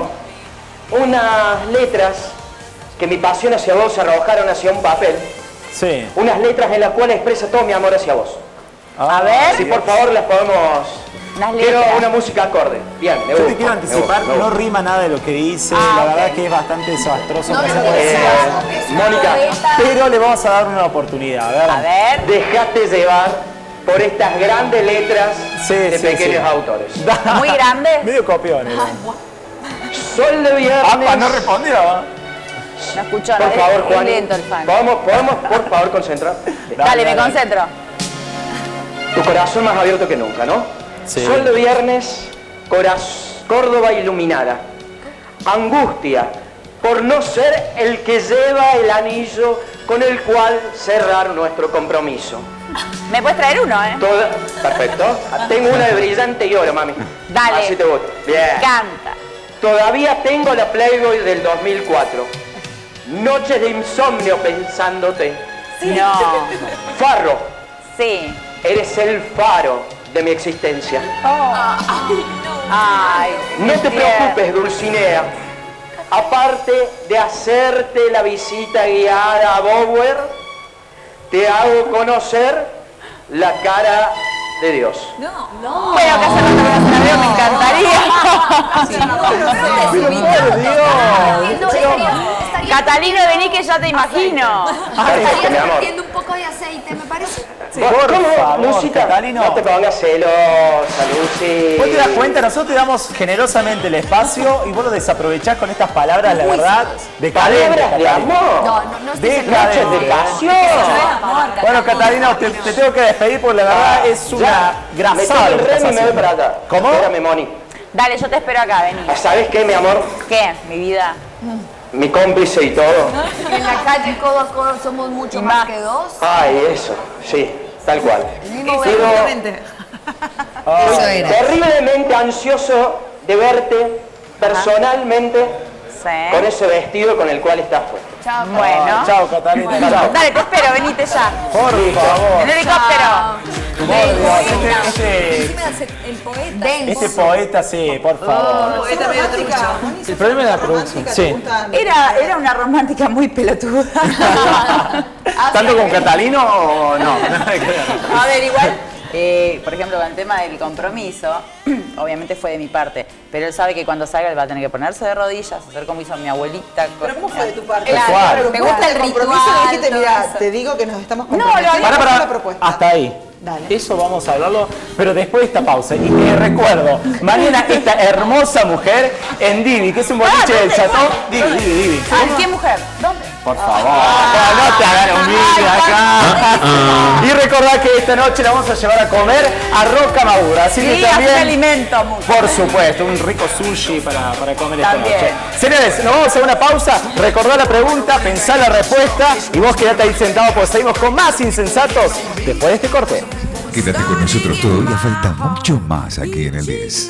S11: unas letras que mi pasión hacia vos se arrojaron hacia un papel.
S2: Sí.
S11: Unas letras en las cuales expresa todo mi amor hacia vos.
S5: A ver.
S11: Si por favor las podemos...
S5: Unas
S11: Quiero
S5: letras.
S11: una música acorde. Bien, me
S2: Yo
S11: gusta.
S2: te quiero
S11: me
S2: anticipar,
S11: gusta, me
S2: no
S11: gusta.
S2: rima nada de lo que dice,
S5: Ah,
S2: la
S5: ok.
S2: verdad que es bastante desastroso.
S7: No,
S2: para
S7: no,
S2: esa
S7: no,
S2: poesía.
S11: Eh, Mónica,
S2: Pero le vamos a dar una oportunidad, a ver.
S5: A ver.
S11: dejate llevar por estas grandes letras
S2: Sí,
S11: de
S2: sí,
S11: pequeños
S2: sí.
S11: autores.
S5: Muy grande.
S2: Medio copión, era.
S11: Sol de viernes.
S2: Apa, no respondió.
S5: No escuchó
S11: Por
S5: nada.
S11: favor,
S5: Es
S11: Juan.
S5: lento el fan.
S11: ¿Podemos, podemos, por favor, concentrar?
S5: Dale, me
S2: dale.
S5: concentro.
S11: Tu corazón más abierto que nunca, ¿no?
S2: Sí.
S11: Sol de viernes, coraz- Córdoba iluminada. Angustia por no ser el que lleva el anillo con el cual cerrar nuestro compromiso.
S5: Me puedes traer uno, ¿eh?
S11: Toda- Perfecto. Tengo una de brillante y oro, mami.
S5: Dale.
S11: Así te voy. Bien.
S5: Canta.
S11: Todavía tengo la Playboy del dos mil cuatro. Noches de insomnio pensándote.
S5: No.
S11: Farro,
S5: Sí.
S11: eres el faro de mi existencia.
S5: Ay.
S11: No
S5: qué
S11: te
S5: tierno.
S11: preocupes, Dulcinea. Aparte de hacerte la visita guiada a Bower, te hago conocer la cara de Dios.
S7: No, no.
S5: Bueno, que hace rato que no se la veo, me encantaría. Catalina, vení que ya te imagino.
S11: Perfecto, mi amor.
S7: Metiendo un poco de aceite, me parece.
S11: ¿Vos,
S2: por
S11: ¿Cómo?
S2: favor,
S11: ¿Música?
S2: Catalino.
S11: No te pongas celosa, Lucy.
S2: Vos te das cuenta, nosotros te damos generosamente el espacio y vos lo desaprovechás con estas palabras, la verdad, decadentes.
S11: Palabras de
S2: Catalina.
S11: amor.
S7: No, no, no estoy
S2: Decadente.
S11: Noches de pasión.
S2: Bueno, Catalina, te, te tengo que despedir porque la verdad es una
S11: Ya. Me
S2: grasada.
S11: tomo
S2: lo
S11: el
S2: que estás
S11: remi y me voy
S2: haciendo.
S11: para allá.
S2: ¿Cómo?
S11: Espérame, Moni.
S5: Dale, yo te espero acá, vení.
S11: ¿Sabes qué, mi amor?
S5: ¿Qué? Mi vida.
S11: Mi cómplice y todo.
S6: En la calle codo a codo somos mucho
S5: Y
S6: más
S5: más.
S6: que dos.
S11: Ay, eso. Sí, tal cual.
S6: Mismo
S11: Pero
S3: Exactamente.
S4: Eso era.
S11: terriblemente ansioso de verte personalmente con
S5: Sí.
S11: ese vestido con el cual estás puesto.
S6: Chao.
S5: Bueno.
S2: Chao, Catalina. Chao.
S5: Dale, te espero, venite ya.
S2: Por
S5: En
S2: favor.
S5: el helicóptero.
S2: Por Dios, este, este,
S7: El poeta.
S2: este poeta, sí, por favor.
S3: Poeta medio trucha.
S2: El problema es la producción. Sí.
S5: Era, era una romántica muy pelotuda.
S2: ¿Tanto con Catalino o no?
S5: A ver, igual, eh, por ejemplo, con el tema del compromiso, obviamente fue de mi parte, pero él sabe que cuando salga él va a tener que ponerse de rodillas, hacer como hizo mi abuelita.
S3: Pero ¿cómo fue de tu parte?
S2: Tal cual.
S7: Me gusta el
S3: compromiso,
S7: ritual,
S3: le dijiste,
S7: todo
S3: mira,
S7: eso.
S3: te digo que nos estamos
S5: No, lo
S3: comprometiendo.
S5: había-
S2: Para,
S3: con
S2: para,
S3: la propuesta.
S2: hasta ahí.
S3: Dale.
S2: Eso vamos a hablarlo, pero después de esta pausa. Y te recuerdo, mañana esta hermosa mujer en Divi, que es un boliche del Chatón. Divi, Divi, Divi.
S5: Ay, ¿qué mujer? ¿Dónde?
S2: Por favor, no te hagan humilde acá. Y recordá que esta noche la vamos a llevar a comer a Roca Madura. Así
S5: Sí,
S2: que también,
S5: hacer alimento mucho.
S2: por supuesto, un rico sushi para, para comer
S5: También.
S2: esta noche. Señores, nos vamos a una pausa. Recordá la pregunta, pensá la respuesta y vos quedate ahí sentado porque seguimos con más insensatos después de este corte.
S1: Quédate con nosotros, todavía falta mucho más aquí en el diez.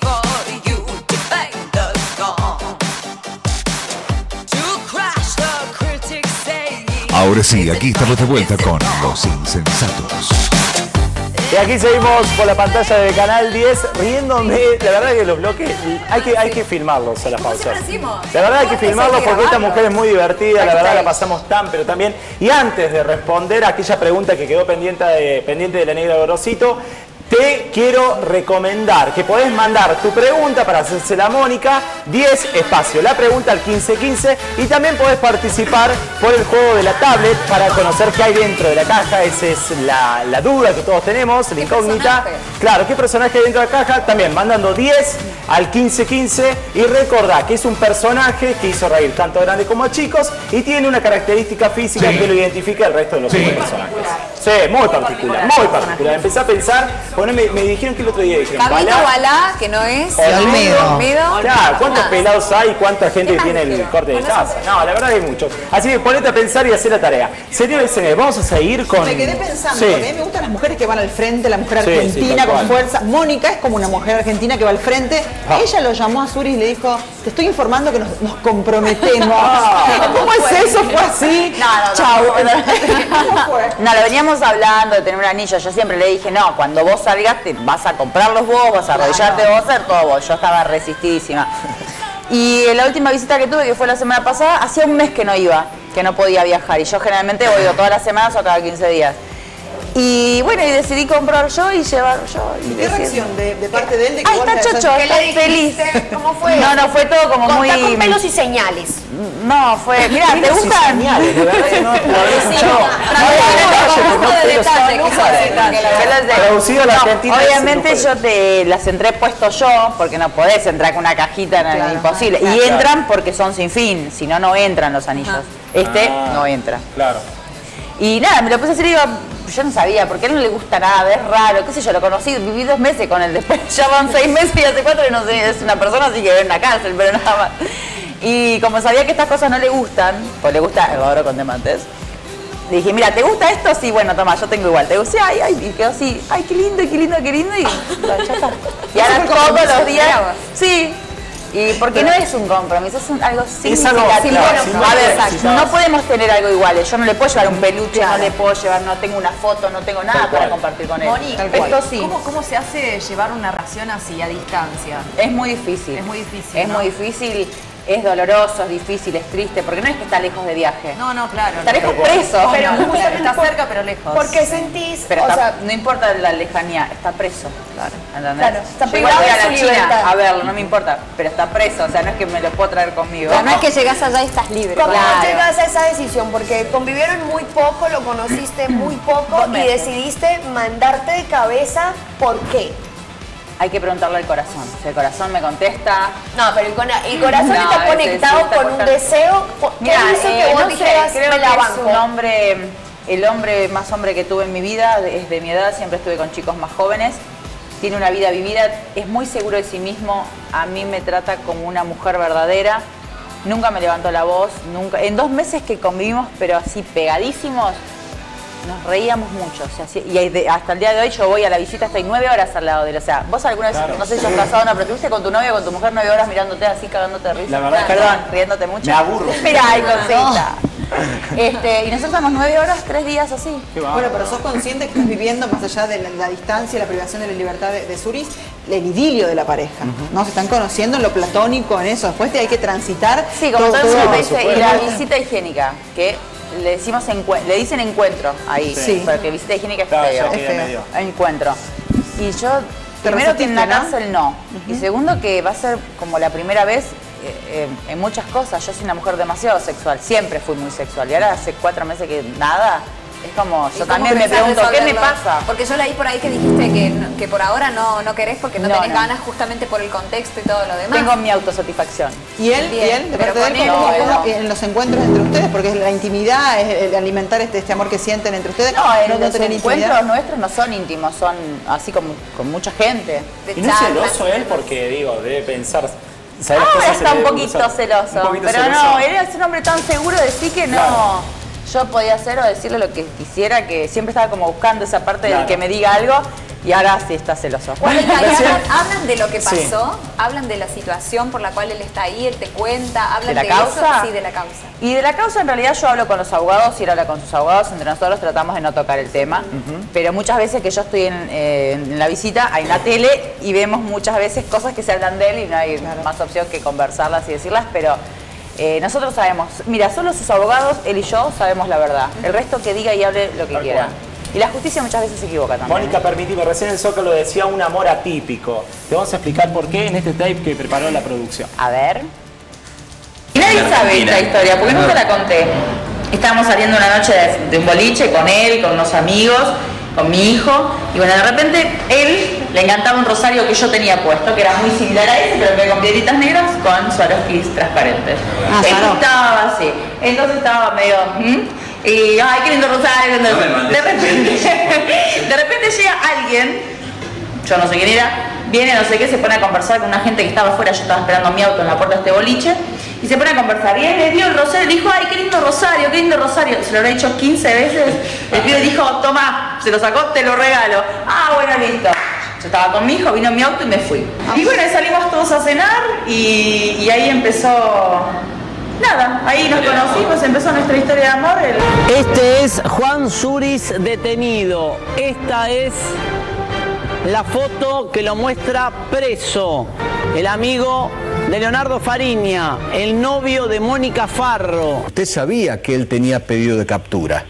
S1: Ahora sí, aquí estamos de vuelta con Los Insensatos.
S2: Y aquí seguimos por la pantalla de Canal diez riéndome. La verdad que los bloques hay que, hay que filmarlos a las pausas. La verdad hay que filmarlos porque esta mujer es muy divertida, la verdad la pasamos tan pero tan bien. Y antes de responder a aquella pregunta que quedó pendiente de, pendiente de la negra Gorosito, te quiero recomendar que podés mandar tu pregunta para hacérsela a Mónica, diez espacio, la pregunta al quince quince, y también podés participar por el juego de la tablet para conocer qué hay dentro de la caja. Esa es la, la duda que todos tenemos, la incógnita. Claro, ¿qué personaje hay dentro de la caja? También mandando diez al quince quince y recordá que es un personaje que hizo reír tanto a grandes como a chicos y tiene una característica física sí. que lo identifica del resto de los sí. otros personajes. Sí, muy particular, muy particular. Empecé a pensar, bueno, me, me dijeron que el otro día dijeron
S7: Camilo Balá, que no es
S2: Olmedo.
S7: Olmedo.
S2: Claro, ¿cuántos pelados hay y cuánta gente que tiene el corte de taza? No, la verdad hay muchos. Así que ponete a pensar y hacer la tarea. Señores, señores, vamos a seguir con...
S3: Me quedé pensando,
S2: sí.
S3: porque a mí me gustan las mujeres que van al frente, la mujer
S2: Sí,
S3: argentina
S2: sí,
S3: con fuerza. Mónica es como una mujer argentina que va al frente.
S2: Ah.
S3: Ella lo llamó a Suri y le dijo, te estoy informando que nos, nos comprometemos.
S2: Ah.
S3: ¿Cómo es eso? ¿Fue así?
S5: No, no, no.
S3: Chau.
S5: ¿Cómo fue? No, lo veníamos hablando de tener un anillo. Yo siempre le dije, no, cuando vos salgas te vas a comprarlos vos, vas a arrodillarte vos, a hacer todo vos. Yo estaba resistidísima. Y en la última visita que tuve, que fue la semana pasada, hacía un mes que no iba, que no podía viajar. Y yo generalmente voy todas las semanas o cada quince días. Y bueno, y decidí comprar yo y llevar yo. Y
S3: ¿Qué
S5: decir,
S3: reacción de, de parte de él? De que
S5: ¡ay,
S3: vos
S5: está
S3: le
S5: chocho!
S3: hayas-
S5: Está feliz.
S6: ¿Cómo fue?
S5: No, no, fue todo como muy...
S6: Contá con pelos y señales.
S5: No, fue... Mira, ¿te
S2: Pelos y
S5: gustan?
S2: señales, de verdad que no lo había escuchado. Traducido al argentino.
S5: Obviamente yo te las entré puesto yo, porque no podés entrar con una cajita, en
S3: Claro.
S5: imposible. Y
S2: Claro.
S5: entran porque son sin fin, si no, no entran los anillos. Este
S2: Ah.
S5: no entra.
S2: Claro.
S5: Y nada, me lo puse así y digo, yo no sabía, porque a él no le gusta nada, es raro, qué sé yo, lo conocí, viví dos meses con él, después ya van seis meses y hace cuatro y no sé, es una persona así que ve en la cárcel, pero nada más. Y como sabía que estas cosas no le gustan, pues le gusta el oro con diamantes, le dije, mira, ¿te gusta esto? Sí, bueno, toma, yo tengo igual. Te gusta, ay, ay, y quedó así, ay, qué lindo, qué lindo, qué lindo, y ya está. Y ahora todos los días, sí. Y porque no es un compromiso, es un, algo significativo.
S2: claro, sí,
S5: A ver,
S2: sí, sí,
S5: no
S2: sí.
S5: podemos tener algo iguales. Yo no le puedo llevar un peluche, no le puedo llevar, no tengo una foto, no tengo nada
S2: Tal
S5: para
S2: cual.
S5: compartir con él.
S10: Moni,
S5: Esto sí.
S10: ¿cómo, ¿cómo se hace llevar una relación así a distancia?
S5: Es muy difícil.
S10: Es muy difícil,
S5: Es
S10: ¿no?
S5: muy difícil, es doloroso, es difícil, es triste, porque no es que está lejos de viaje.
S10: No, no, claro.
S5: Está lejos
S10: no.
S5: preso.
S10: Pero
S5: Pero,
S10: claro,
S6: justamente
S10: está
S6: por-
S10: cerca pero lejos.
S6: ¿Por qué sentís?
S5: pero
S6: o
S5: está-
S6: sea,
S5: no importa la lejanía, está preso.
S10: Claro.
S5: ¿Entendés?
S6: Claro, está
S5: Yo igual
S6: privado
S5: voy a
S6: de
S5: la
S6: su
S5: China
S6: libertad.
S5: a verlo, no me importa, pero está preso, o sea, no es que me lo puedo traer conmigo.
S7: No es que llegás allá y estás libre.
S6: ¿cómo
S5: Claro.
S6: llegas a esa decisión? Porque convivieron muy poco, lo conociste muy poco
S5: Dos
S6: y
S5: meses.
S6: decidiste mandarte de cabeza. ¿Por qué?
S5: Hay que preguntarle al corazón. Si el corazón me contesta,
S6: No, pero el, cona- el corazón
S5: No,
S6: está
S5: ese
S6: conectado
S5: sí está
S6: con un
S5: conectado.
S6: deseo. ¿Por- ¿Qué
S5: mira,
S6: hizo
S5: eh,
S6: que vos
S5: no sé,
S6: dijeras,
S5: creo
S6: me
S5: que
S6: la
S5: es
S6: banco?
S5: un hombre, el hombre más hombre que tuve en mi vida, es de mi edad, siempre estuve con chicos más jóvenes, tiene una vida vivida, es muy seguro de sí mismo, a mí me trata como una mujer verdadera, nunca me levantó la voz, nunca, en dos meses que convivimos, pero así pegadísimos, nos reíamos mucho, o sea, sí, y de- hasta el día de hoy yo voy a la visita, estoy nueve horas al lado de él, o sea, vos alguna vez,
S2: Claro.
S5: no sé si has casado o no, pero estuviste con tu novio o con tu mujer nueve horas mirándote así, cagándote de risa.
S2: La verdad es que
S5: Perdón,
S2: no.
S5: riéndote mucho.
S2: Me aburro.
S5: Mira, ay, cosita. Este, y nosotros estamos nueve horas, tres días así.
S2: Qué va.
S3: Bueno, pero sos consciente que estás viviendo, más allá de la, la distancia y la privación de la libertad de, de Suris, el idilio de la pareja. ¿No? Se están conociendo en lo platónico, en eso. Después te hay que transitar.
S5: Sí, como
S3: todo-
S5: todo el
S3: todo-
S5: mundo dice, y
S2: supuesto.
S5: la visita higiénica, que le decimos encue- le dicen encuentro ahí,
S3: Sí.
S5: porque visita higiénica es
S2: Claro,
S5: feo.
S2: ya
S3: Es
S2: queda
S3: feo.
S2: medio.
S5: Encuentro. Y yo,
S3: ¿Te
S5: primero que en la
S3: resististe, no?
S5: cárcel no. Y segundo que va a ser como la primera vez eh, eh, en muchas cosas. Yo soy una mujer demasiado sexual, siempre fui muy sexual. Y ahora hace cuatro meses que nada, Es como,
S7: ¿Y
S5: yo
S7: cómo
S5: también me
S7: pensás
S5: pregunto, ¿qué me
S7: resolverlo?
S5: pasa?
S7: Porque yo leí por ahí que dijiste que, no- que por ahora no, no querés porque no,
S5: No,
S7: tenés
S5: no.
S7: ganas justamente por el contexto y todo lo demás.
S5: Tengo mi autosatisfacción.
S3: ¿Y él?
S7: Bien,
S3: ¿Y él? De
S7: pero
S3: parte de él,
S7: con
S3: ¿cómo-
S7: él,
S3: cómo-
S5: no.
S3: en los encuentros entre ustedes? Porque es la intimidad, es el alimentar este, este amor que sienten entre ustedes.
S5: No, en los
S3: tener
S5: encuentros nuestros no son íntimos, son así como con mucha gente.
S7: De
S2: Y no es
S7: charlas.
S2: celoso él porque, digo, debe pensar... ¿sabes las
S5: Ahora
S2: cosas que
S5: está
S2: le
S5: un
S2: deben
S5: poquito
S2: cruzar?
S5: celoso,
S2: Un poquito
S5: pero
S2: celoso.
S5: no, él es un hombre tan seguro de sí que no...
S2: Claro.
S5: Yo podía hacer o decirle lo que quisiera, que siempre estaba como buscando esa parte
S2: Claro.
S5: del que me diga algo, y ahora sí está celoso.
S7: Mónica, ¿y
S2: Recién-
S7: hablan, hablan de lo que
S2: Sí.
S7: pasó? ¿Hablan de la situación por la cual él está ahí? ¿Él te cuenta? ¿Hablan
S5: ¿De la
S7: de
S5: causa?
S7: eso? Sí, de la causa.
S5: Y de la causa en realidad yo hablo con los abogados y él habla con sus abogados, entre nosotros tratamos de no tocar el tema, pero muchas veces que yo estoy en, eh, en la visita, hay en la tele y vemos muchas veces cosas que se hablan de él y no hay más opción que conversarlas y decirlas, pero eh, nosotros sabemos, mira, solo sus abogados, él y yo, sabemos la verdad, el resto que diga y hable lo que
S2: Tal
S5: quiera.
S2: cual.
S5: Y la justicia muchas veces se equivoca también.
S2: Mónica, permíteme, recién el Zócalo decía un amor atípico. Te vamos a explicar por qué en este tape que preparó la producción.
S5: A ver. Y nadie sabe esta historia, porque nunca la conté. Estábamos saliendo una noche de, de un boliche con él, con unos amigos, con mi hijo, y bueno, de repente él le encantaba un rosario que yo tenía puesto, que era muy similar a ese, pero que con piedritas negras con Swarovskis transparentes.
S3: Ah,
S5: él
S3: claro.
S5: estaba así, entonces estaba medio... ¿hmm? Y, ay, qué lindo rosario.
S12: No me mandes.
S5: De repente, de repente llega alguien, yo no sé quién era, viene no sé qué, se pone a conversar con una gente que estaba afuera, yo estaba esperando mi auto en la puerta de este boliche, y se pone a conversar, y él le dio el rosario, le dijo, ay, qué lindo rosario, qué lindo rosario, se lo habrá dicho quince veces, el pibe dijo, toma, se lo sacó, te lo regalo, ah, bueno, listo. Yo estaba con mi hijo, vino mi auto y me fui. Y bueno, salimos todos a cenar, y, y ahí empezó... Nada, ahí nos conocimos, empezó nuestra historia de amor. el-
S13: Este es Juan Suris detenido. Esta es la foto que lo muestra preso. El amigo de Leonardo Fariña, el novio de Mónica Farro.
S14: Usted sabía que él tenía pedido de captura.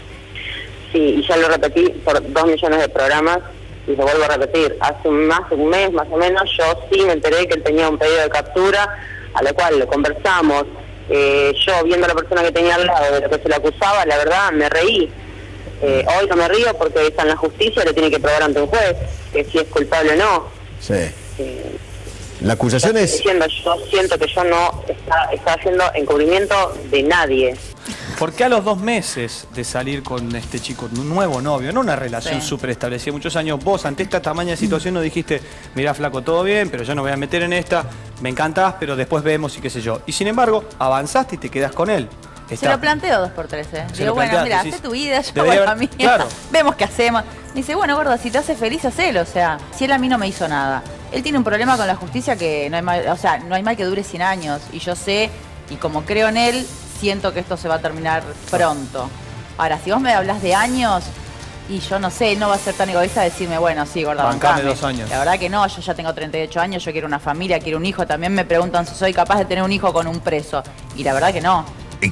S15: Sí, y ya lo repetí por dos millones de programas y lo vuelvo a repetir. Hace más de un mes más o menos yo sí me enteré que él tenía un pedido de captura, a lo cual lo conversamos. Eh, yo viendo a la persona que tenía al lado de lo que se le acusaba, la verdad me reí. Eh, hoy no me río porque está en la justicia, le tiene que probar ante un juez que si es culpable o no.
S14: Sí.
S15: Eh,
S14: La acusación es...
S15: diciendo, yo siento que yo no está, está haciendo encubrimiento de nadie.
S16: ¿Por qué a los dos meses de salir con este chico, un nuevo novio, no una relación
S5: Sí.
S16: súper establecida, muchos años, vos ante esta tamaña de situación no dijiste, mirá flaco, todo bien, pero yo no voy a meter en esta, me encantás, pero después vemos y qué sé yo. Y sin embargo, avanzaste y te quedás con él.
S5: Se
S16: Está-
S5: lo planteo dos por tres, ¿eh?
S16: Se
S5: Digo,
S16: lo
S5: bueno,
S16: planteaste,
S5: mira,
S16: decís,
S5: hace tu vida, yo
S16: debería
S5: voy a
S16: haber-
S5: mí.
S16: claro.
S5: Vemos qué hacemos. Me dice, bueno, gordo, si te hace feliz, hacelo. O sea, si él a mí no me hizo nada. Él tiene un problema con la justicia que no hay mal, o sea, no hay mal que dure cien años. Y yo sé, y como creo en él, siento que esto se va a terminar pronto. Ahora, si vos me hablas de años, y yo no sé, él no va a ser tan egoísta de decirme, bueno, sí, gorda,
S16: Bancame
S5: bancame.
S16: dos años.
S5: La verdad que no, yo ya tengo treinta y ocho años, yo quiero una familia, quiero un hijo. También me preguntan si soy capaz de tener un hijo con un preso. Y la verdad que no.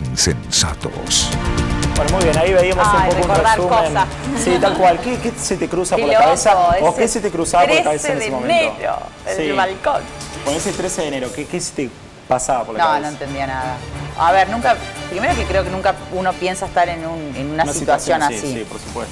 S1: Insensatos.
S2: Bueno, muy bien, ahí veíamos
S5: Ay,
S2: un poco un
S5: recordar
S2: resumen.
S5: cosas.
S2: Sí, tal cual. ¿Qué, qué se te cruza
S5: Qué
S2: por la
S5: loco,
S2: cabeza? ¿O
S5: ese
S2: qué se te cruzaba por la cabeza en
S5: trece
S2: ese
S5: de
S2: momento?
S5: enero, el
S2: Sí.
S5: balcón.
S2: Con ese trece de enero, ¿qué, qué se te pasaba por la
S5: No,
S2: cabeza?
S5: no entendía nada. A ver, nunca, primero que creo que nunca uno piensa estar en, un, en una, situación,
S2: sí,
S5: así.
S2: Sí, por supuesto.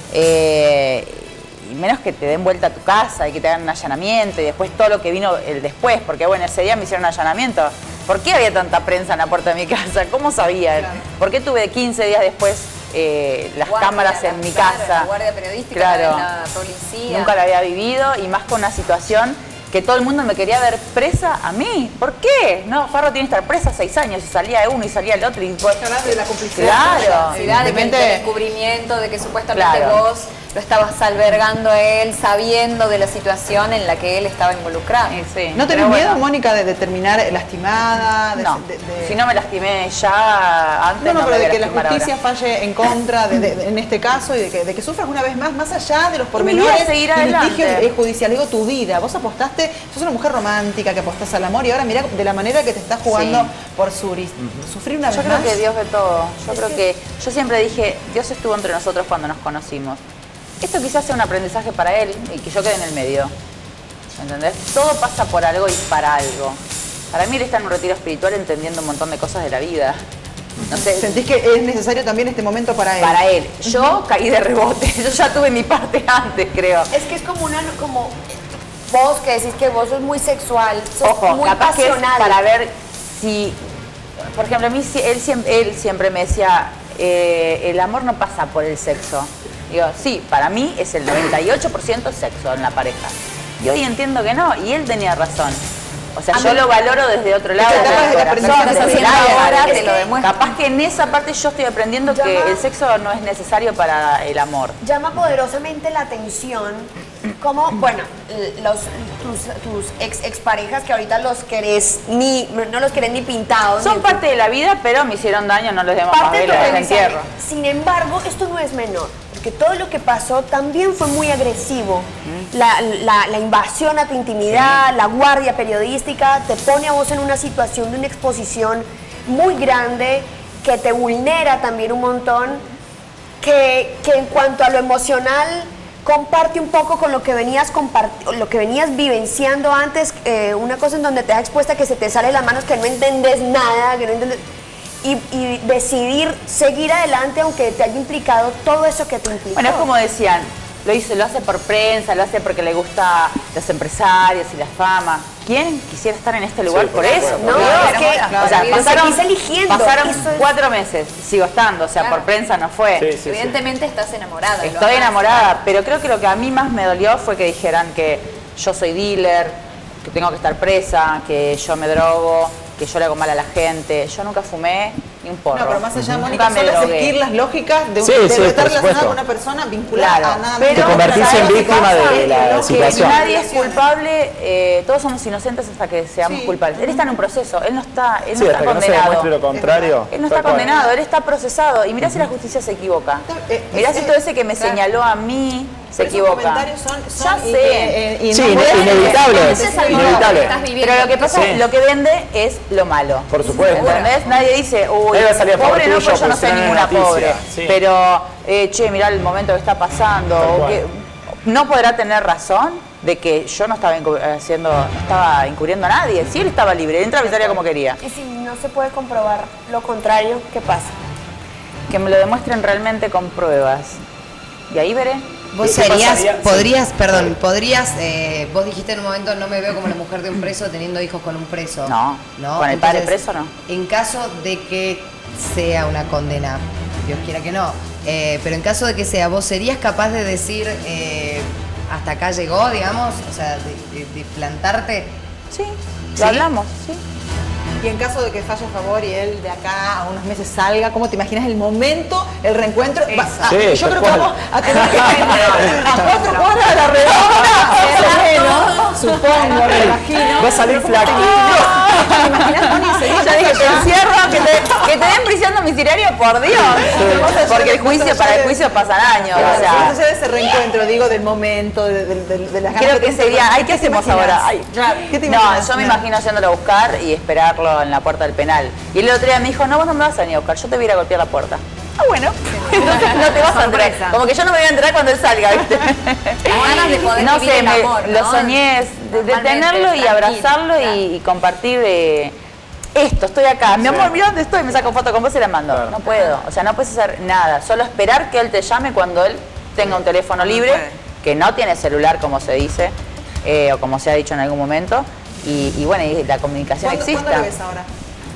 S5: Eh, y menos que te den vuelta a tu casa y que te hagan un allanamiento y después todo lo que vino el después, porque bueno, ese día me hicieron un allanamiento. ¿Por qué había tanta prensa en la puerta de mi casa? ¿Cómo sabían? ¿Por qué tuve quince días después eh, las
S7: Guardia,
S5: cámaras en mi
S7: claro,
S5: casa?
S7: la guardia periodística,
S5: Claro.
S7: la policía.
S5: Nunca la había vivido y más con una situación que todo el mundo me quería ver presa a mí. ¿Por qué? No, Farro tiene que estar presa seis años y salía de uno y salía el otro. Y pues,
S3: de la complicidad.
S5: Claro.
S7: de, la de que el
S3: Evidentemente-
S7: descubrimiento de que supuestamente
S5: Claro.
S7: vos lo estabas albergando a él, sabiendo de la situación en la que él estaba involucrado.
S5: Sí,
S3: ¿No tenés
S5: pero
S3: miedo,
S5: bueno.
S3: Mónica, de, de terminar lastimada? De,
S5: No,
S3: de- de-
S5: si no me lastimé ya antes,
S3: No, no,
S5: no,
S3: pero
S5: me
S3: de
S5: voy a
S3: que la
S5: lastimar
S3: justicia
S5: ahora.
S3: falle en contra de, de- de- en este caso y de que, de que sufras una vez más, más allá de los
S5: Mi
S3: pormenores
S5: vida seguirá
S3: del litigio
S5: adelante.
S3: eh, judicial. Digo, tu vida. Vos apostaste, sos una mujer romántica que apostás al amor y ahora mirá de la manera que te estás jugando
S5: Sí.
S3: por Suris. Sufrir una
S5: Yo
S3: vez
S5: creo
S3: más.
S5: que Dios ve todo. Yo creo que, yo siempre dije, Dios estuvo entre nosotros cuando nos conocimos. Esto quizás sea un aprendizaje para él y que yo quede en el medio. ¿Entendés? Todo pasa por algo y para algo. Para mí él está en un retiro espiritual entendiendo un montón de cosas de la vida. No sé.
S3: ¿Sentís que es necesario también este momento para él?
S5: Para él. Yo caí de rebote. Yo ya tuve mi parte antes, creo.
S6: Es que es como una, como vos que decís que vos sos muy sexual, sos
S5: Ojo,
S6: muy
S5: capaz que es
S6: pasional.
S5: para ver si, por ejemplo, a mí si- él siempre, él siempre me decía, eh, el amor no pasa por el sexo. Digo, sí, para mí es el noventa y ocho por ciento sexo en la pareja. Y hoy entiendo que no, y él tenía razón. O sea,
S6: A
S5: yo
S6: mí-
S5: lo valoro desde otro lado,
S6: Esta etapa
S5: desde
S6: de
S5: el corazón,
S6: aprendizaje
S5: desde
S6: que
S5: el
S6: estás haciendo
S5: alma.
S6: ahora
S5: Es
S6: te lo
S5: que
S6: demuestra.
S5: capaz que en esa parte yo estoy aprendiendo que
S6: Llama-
S5: el sexo no es necesario para el amor.
S6: Llama poderosamente la atención como, bueno, los, tus, tus ex exparejas que ahorita los querés ni, no los querés ni pintados.
S5: Son
S6: ni-
S5: parte de la vida, pero me hicieron daño, no les demos más
S6: parte de tu
S5: velas, les
S6: aprendizaje.
S5: entierro.
S6: Sin embargo, esto no es menor, porque todo lo que pasó también fue muy agresivo. La, la- la invasión a tu intimidad, la guardia periodística, te pone a vos en una situación de una exposición muy grande que te vulnera también un montón, que, que en cuanto a lo emocional comparte un poco con lo que venías compart- lo que venías vivenciando antes, eh, una cosa en donde te da expuesta que se te sale de las manos, que no entendés nada, que no entendés, y, y decidir seguir adelante aunque te haya implicado todo eso que te implicó.
S5: Bueno, es como decían, lo hizo, lo hace por prensa, lo hace porque le gusta los empresarios y la fama. ¿Quién quisiera estar en este lugar
S6: Sí,
S5: por
S6: por
S5: eso?
S6: supuesto.
S5: por
S6: No,
S5: Dios?
S6: es que,
S5: o sea,
S6: lo
S5: pasaron,
S6: seguís eligiendo.
S5: pasaron
S6: Eso es-
S5: cuatro meses, sigo estando, o sea,
S7: Claro.
S5: por prensa no fue.
S2: Sí, sí, sí.
S7: Evidentemente estás enamorada. lo
S5: Estoy
S7: amás.
S5: enamorada, pero creo que lo que a mí más me dolió fue que dijeran que yo soy dealer, que tengo que estar presa, que yo me drogo, que yo le hago mal a la gente. Yo nunca fumé ni un porro.
S3: No, pero más allá,
S5: Nunca
S3: Mónica,
S5: me
S3: solo es
S5: drogué.
S3: seguir las lógicas de, un,
S2: Sí,
S3: de
S2: sí,
S3: estar
S2: por
S3: relacionada
S2: supuesto.
S3: con una persona vinculada
S5: Claro,
S3: a nada.
S5: pero
S2: Te convertís
S5: ¿sabes
S2: en
S5: lo que
S2: víctima
S5: pasa?
S2: de la
S5: Que
S2: situación.
S5: nadie es culpable, eh, todos somos inocentes hasta que seamos
S3: Sí.
S5: culpables. Él está en un proceso, él no está, él
S2: Sí,
S5: no
S2: hasta
S5: está
S2: que no se
S5: condenado.
S2: demuestre lo contrario.
S5: Él no
S2: tal
S5: está
S2: cual.
S5: condenado, él está procesado. Y mirá si la justicia se equivoca.
S3: Eh,
S5: Mirá
S3: es-
S5: si todo ese que me
S3: claro.
S5: señaló a mí se
S3: Pero esos
S5: equivoca.
S3: comentarios son, son
S5: Ya
S3: y-
S5: sé.
S3: eh, y
S2: Sí,
S3: no
S2: ine-
S3: pueden-
S2: inevitable.
S7: Ese es algo
S2: Inevitable.
S7: que estás viviendo.
S5: Pero lo que pasa
S2: Sí.
S5: es lo que vende es lo malo.
S2: Por supuesto.
S5: ¿Entendés? Nadie dice, uy,
S2: Nadie va a salir a favor
S5: pobre no,
S2: tuyo
S5: pues yo no
S2: porque
S5: soy
S2: si no es
S5: ninguna
S2: noticia.
S5: pobre.
S2: Sí.
S5: Pero, eh, che, mirá el momento que está pasando.
S2: Tal
S5: o
S2: cual.
S5: que- no podrá tener razón de que yo no estaba encu- haciendo, no estaba encubriendo a nadie. Si él estaba libre, él entraba y salía como quería.
S6: Y si no se puede comprobar lo contrario, ¿qué pasa?
S5: Que me lo demuestren realmente con pruebas. Y ahí veré.
S4: Vos
S2: ¿Qué
S4: serías,
S2: pasaría? Sí.
S4: podrías, perdón, podrías, eh, vos dijiste en un momento, no me veo como la mujer de un preso teniendo hijos con un preso.
S5: No,
S4: ¿no?
S5: con el padre
S4: Entonces,
S5: preso no.
S4: En caso de que sea una condena, Dios quiera que no, eh, pero en caso de que sea, ¿vos serías capaz de decir, eh, hasta acá llegó, digamos? O sea, de, de- de plantarte.
S5: Sí,
S4: ¿Sí?
S5: lo hablamos, sí.
S3: Y en caso de que falle a favor y él de acá a unos meses salga, ¿cómo te imaginas el momento, el reencuentro? Va- ah,
S2: Sí,
S3: yo
S2: tal
S3: creo que
S2: cual.
S3: vamos a tener que a cuatro cuadras de la redonda, supongo, me imagino.
S2: Va a salir flaquito.
S3: ¿Te imaginas, Moni, ese día?
S5: Ya dije, te encierro, que te, que te den prisión domiciliaria, por Dios. Porque el juicio, para el juicio pasan años. O sea,
S3: Entonces ese reencuentro, digo, del momento, de, de- de- de las ganas
S5: creo que
S3: te-
S5: sería, ay, ¿qué
S3: te
S5: hacemos
S3: imaginas?
S5: ahora? Ay,
S3: ¿Qué te
S5: no,
S3: imaginas?
S5: yo me imagino yéndolo a buscar y esperarlo en la puerta del penal. Y el otro día me dijo, no, vos no me vas a venir a buscar, yo te voy a ir a golpear la puerta. Ah, bueno, entonces no te vas a enterar.
S7: Sorpresa.
S5: Como que yo no me voy a enterar cuando él salga, ¿viste?
S7: ganas de poder
S5: no
S7: vivir
S5: sé,
S7: el
S5: me-
S7: amor,
S5: lo
S7: ¿no?
S5: soñé, es de, de
S7: Normalmente,
S5: tenerlo y
S7: tranquilo,
S5: abrazarlo y,
S7: claro.
S5: y compartir de esto, estoy acá, mi amor, mira dónde estoy, me saco foto con vos y la mando.
S2: Claro.
S5: No puedo, o sea, no puedes hacer nada, solo esperar que él te llame cuando él tenga un teléfono libre, que no tiene celular como se dice, eh, o como se ha dicho en algún momento, y, y bueno, y la comunicación
S3: ¿Cuándo,
S5: exista.
S3: ¿Cuándo lo ves ahora?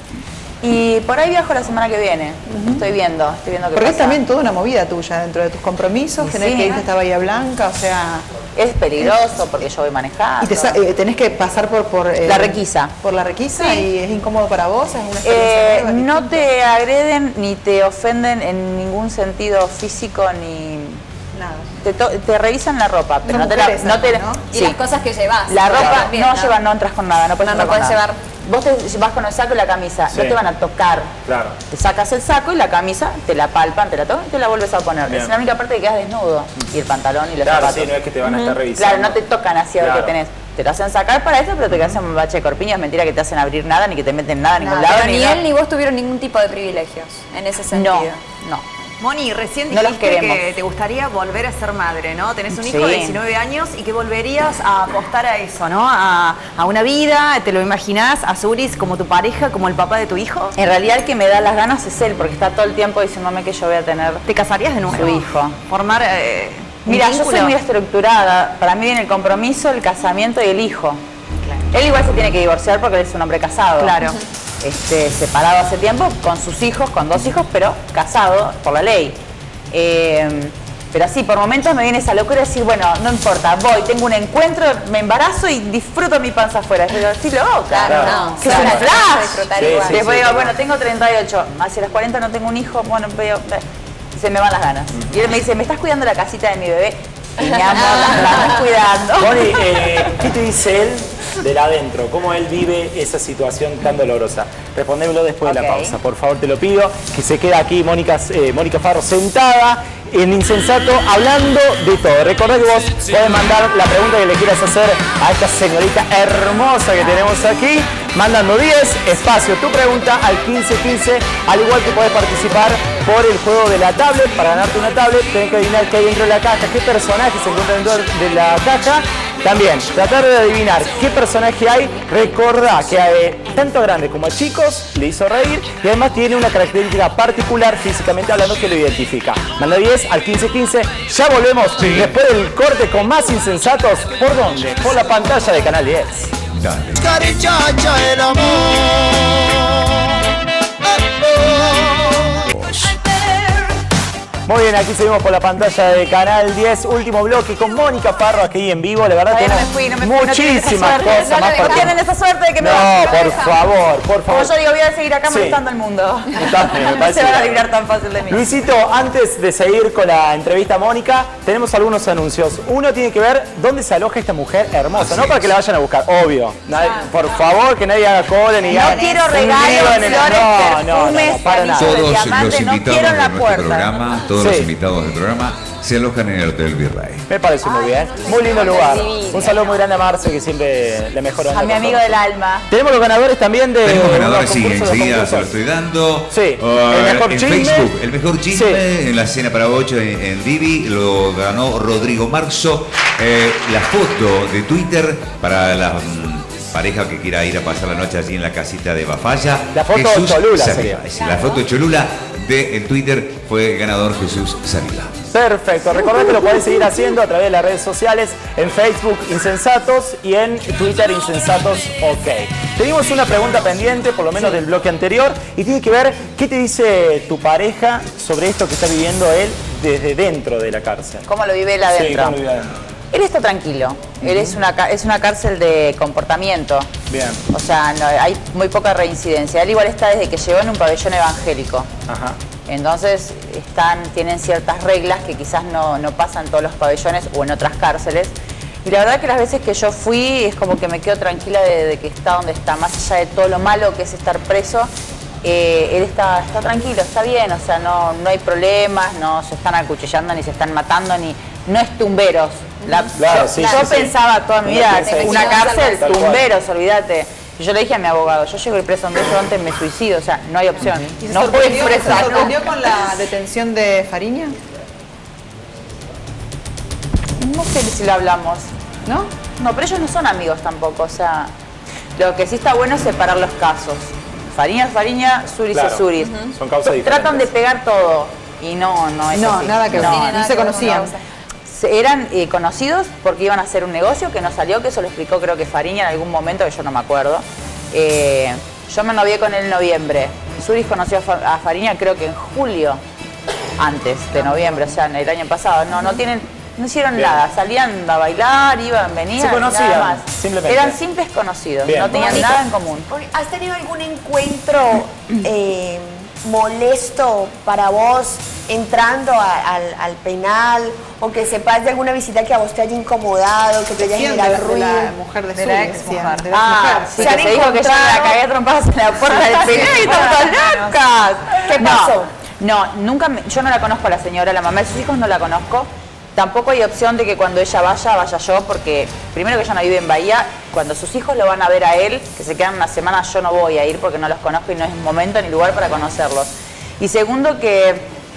S5: Y por ahí viajo la semana que viene, estoy viendo, estoy viendo qué
S3: Porque es
S5: pasa.
S3: también toda una movida tuya dentro de tus compromisos,
S5: Y
S3: tenés
S5: sí.
S3: que irte hasta Bahía Blanca, o sea...
S5: Es peligroso porque yo voy manejando.
S3: Y te sa- eh, tenés que pasar por... por eh,
S5: La requisa.
S3: Por la requisa
S5: Sí.
S3: y es incómodo para vos, es una experiencia
S5: Eh,
S3: nueva,
S5: no
S3: distinta.
S5: te agreden ni te ofenden en ningún sentido físico ni...
S3: Nada.
S5: Te, to- te revisan la ropa, pero
S3: Son
S5: no te la...
S3: mujeres
S5: No te,
S3: además, ¿no?
S7: Y
S5: sí.
S7: las cosas que llevas.
S5: La ropa
S7: También,
S5: no llevan, no entras con nada, no puedes
S7: No, no
S5: entrar con
S7: puedes
S5: nada. Vos te vas con el saco y la camisa,
S2: Sí.
S5: no te van a tocar.
S2: Claro.
S5: Te sacas el saco y la camisa, te la palpan, te la tocan y te la vuelves a poner.
S2: Bien.
S5: Es la única parte que quedas desnudo. Y el pantalón y los
S2: Claro,
S5: zapatos.
S2: sí, no es que te van a estar
S5: Ujú.
S2: revisando.
S5: Claro, no te tocan así a ver
S2: Claro.
S5: qué tenés. Te lo hacen sacar para eso, pero te hacen un bache de corpiño. Es mentira que te hacen abrir nada, ni que te meten nada a ningún
S7: Nada,
S5: lado.
S7: pero ni
S5: nada.
S7: él ni vos tuvieron ningún tipo de privilegios en ese
S5: No,
S7: sentido.
S5: no.
S10: Moni, recién
S5: No los
S10: dijiste
S5: queremos.
S10: que te gustaría volver a ser madre, ¿no? Tenés un hijo
S5: Sí.
S10: de diecinueve años y que volverías a apostar a eso, ¿no? A, a una vida, te lo imaginás, a Suris como tu pareja, como el papá de tu hijo.
S5: En realidad el que me da las ganas es él, porque está todo el tiempo diciéndome que yo voy a tener
S10: ¿Te casarías de nuevo?
S5: su hijo.
S10: Formar eh, un
S5: Mira, yo
S10: vínculo.
S5: soy muy estructurada. Para mí viene el compromiso, el casamiento y el hijo. Él igual se tiene que divorciar porque él es un hombre casado.
S10: Claro.
S5: Este, separado hace tiempo, con sus hijos, con dos hijos, pero casado por la ley. Eh, pero sí, por momentos me viene esa locura de decir, bueno, no importa, voy, tengo un encuentro, me embarazo y disfruto mi panza afuera. Yo digo, estoy loca.
S7: Claro, no.
S5: Que
S7: Claro,
S5: es un
S7: vas a
S5: flash.
S7: disfrutar
S5: Sí,
S7: igual.
S5: sí, Después digo, bueno, tengo treinta y ocho, hacia las cuarenta no tengo un hijo, bueno, veo, se me van las ganas. Y él me dice, ¿me estás cuidando la casita de mi bebé? Y mi amor, la estás cuidando.
S2: Moni, eh, ¿qué te dice él del adentro? ¿Cómo él vive esa situación tan dolorosa? Respondémelo después de la
S5: Ok.
S2: pausa, por favor, te lo pido. Que se queda aquí Mónica, eh, Mónica Farro sentada en Insensato hablando de todo. Recordá que vos podés mandar la pregunta que le quieras hacer a esta señorita hermosa que tenemos aquí. Mandando diez, espacio, tu pregunta al quince quince. Al igual que podés participar por el juego de la tablet. Para ganarte una tablet tenés que adivinar qué hay dentro de la caja, qué personaje se encuentra dentro de la caja. También, tratar de adivinar qué personaje hay. Recordá que eh, tanto a grandes como a chicos le hizo reír y además tiene una característica particular físicamente hablando que lo identifica. Manda diez al quince quince. Ya volvemos después del corte con más Insensatos. ¿Por dónde? Por la pantalla de Canal diez.
S1: Dale.
S12: Carichacha el amor.
S2: Muy bien, aquí seguimos por la pantalla de Canal diez, último bloque con Mónica Farro aquí en vivo. La verdad
S5: Todavía no
S2: tenemos
S5: me fui, no me fui, no tienen esa
S2: muchísimas
S5: suerte,
S2: cosas
S5: no,
S2: más
S5: no,
S2: para
S5: no tienen esa suerte de que me
S2: No,
S5: van a
S2: por
S5: dejar.
S2: favor, por favor.
S5: Como yo digo, voy a seguir acá
S2: Sí.
S5: molestando al mundo.
S2: Está bien, me
S5: No
S2: parece
S5: se van a
S2: bien.
S5: librar tan fácil de mí.
S2: Luisito, antes de seguir con la entrevista a Mónica, tenemos algunos anuncios. Uno tiene que ver dónde se aloja esta mujer hermosa, no para que la vayan a buscar, obvio. Nadie- por favor, que nadie haga cola ni
S5: No
S2: haga
S5: quiero
S2: un
S5: regalos,
S2: lío en el-
S5: flores,
S2: no, no, no, no,
S5: perfumes,
S2: para nada.
S5: anillos de
S1: Todos
S5: diamante,
S1: los
S5: no
S1: invitados
S5: quiero en
S1: de
S5: la
S1: nuestro
S5: puerta.
S1: programa, todos
S2: Sí.
S1: los invitados del programa se alojan en el Hotel Virrey.
S2: Me parece muy bien. Muy lindo lugar. Un saludo muy grande a Marce, que siempre le mejora.
S5: A mi amigo del alma.
S2: Tenemos los ganadores también de.
S1: Tenemos ganadores,
S2: unos
S1: sí,
S2: concursos, los
S1: enseguida se lo
S2: concursos.
S1: estoy dando.
S2: Sí,
S1: Uh,
S2: el mejor
S1: en
S2: chisme.
S1: Facebook, el mejor chisme
S2: Sí.
S1: en la cena para ocho en, en Divi lo ganó Rodrigo Marzo. Eh, la foto de Twitter para la mm, pareja que quiera ir a pasar la noche allí en la casita de Bafalla.
S2: La foto
S1: Jesús
S2: Cholula
S1: Sarriba.
S2: sería.
S1: Sí, la foto Cholula de en Twitter fue el ganador Jesús Sarriba.
S2: Perfecto. Recordad que lo podéis seguir haciendo a través de las redes sociales, en Facebook Insensatos y en Twitter Insensatos OK. Tenemos una pregunta pendiente, por lo menos del bloque anterior, y tiene que ver qué te dice tu pareja sobre esto que está viviendo él desde dentro de la cárcel.
S5: ¿Cómo lo vive él
S2: Sí,
S5: adentro?
S2: cómo lo vive adentro.
S5: Él está tranquilo. Él es una, ca- es una cárcel de comportamiento.
S2: Bien.
S5: O sea, no- hay muy poca reincidencia. Él igual está desde que llegó en un pabellón evangélico.
S2: Ajá.
S5: Entonces están, tienen ciertas reglas que quizás no, no pasan en todos los pabellones o en otras cárceles. Y la verdad que las veces que yo fui es como que me quedo tranquila de, de que está donde está, más allá de todo lo malo que es estar preso. Eh, él está, está tranquilo, está bien, o sea, no, no hay problemas, no se están acuchillando, ni se están matando, ni no es tumberos. La-
S2: Claro,
S5: yo
S2: sí,
S5: yo
S2: sí, sí.
S5: pensaba toda mi
S2: Uno
S5: vida,
S2: piensa
S5: una
S2: eso.
S5: cárcel,
S2: Tal cual.
S5: tumberos, olvídate. Y yo le dije a mi abogado, yo llego a ir preso donde yo antes me suicido, o sea, no hay opción.
S3: ¿Y se
S5: No puedo ir
S3: sorprendió,
S5: presa.
S3: se sorprendió con la detención de Fariña?
S5: No sé si lo hablamos.
S3: ¿No?
S5: No, pero ellos no son amigos tampoco, o sea, lo que sí está bueno es separar los casos. Fariña es Fariña, Suris
S2: Claro.
S5: es Suris.
S2: Ujú. Son causas
S5: Tratan de
S2: diferentes.
S5: pegar todo y no, no es
S3: No,
S5: así.
S3: nada que ver.
S5: No,
S3: No, no se conocían.
S5: Se- Eran eh, conocidos porque iban a hacer un negocio que no salió, que eso lo explicó creo que Fariña en algún momento, que yo no me acuerdo. Eh, yo me novié con él en noviembre. Suris conoció a, Fa- a Fariña creo que en julio, antes de noviembre, o sea, en el año pasado. No, no tienen, no hicieron
S2: Bien.
S5: nada. Salían a bailar, iban, venían,
S2: Se conocían,
S5: nada más.
S2: simplemente.
S5: Eran simples conocidos,
S2: Bien.
S5: no tenían
S6: Mónica,
S5: nada en común.
S6: ¿Has tenido algún encuentro eh, molesto para vos entrando a- al, al penal o que sepas de alguna visita que a vos te haya incomodado, que te haya
S3: ¿Quién?
S6: generado
S3: De
S6: ruido?
S3: la mujer de
S10: De la
S3: Suris,
S10: ex
S3: decían,
S10: mujer.
S3: de la
S5: Ah,
S3: mujer.
S5: sí,
S6: Se
S5: que
S6: han
S5: se dijo que yo me la
S6: encontrado-
S5: cagué a trompadas en la puerta del penal y están todas locas.
S6: ¿Qué
S5: No,
S6: pasó?
S5: No, nunca me- yo no la conozco a la señora, la mamá de sus hijos no la conozco. Tampoco hay opción de que cuando ella vaya, vaya yo, porque primero que ella no vive en Bahía, cuando sus hijos lo van a ver a él, que se quedan una semana, yo no voy a ir porque no los conozco y no es momento ni lugar para conocerlos. Y segundo que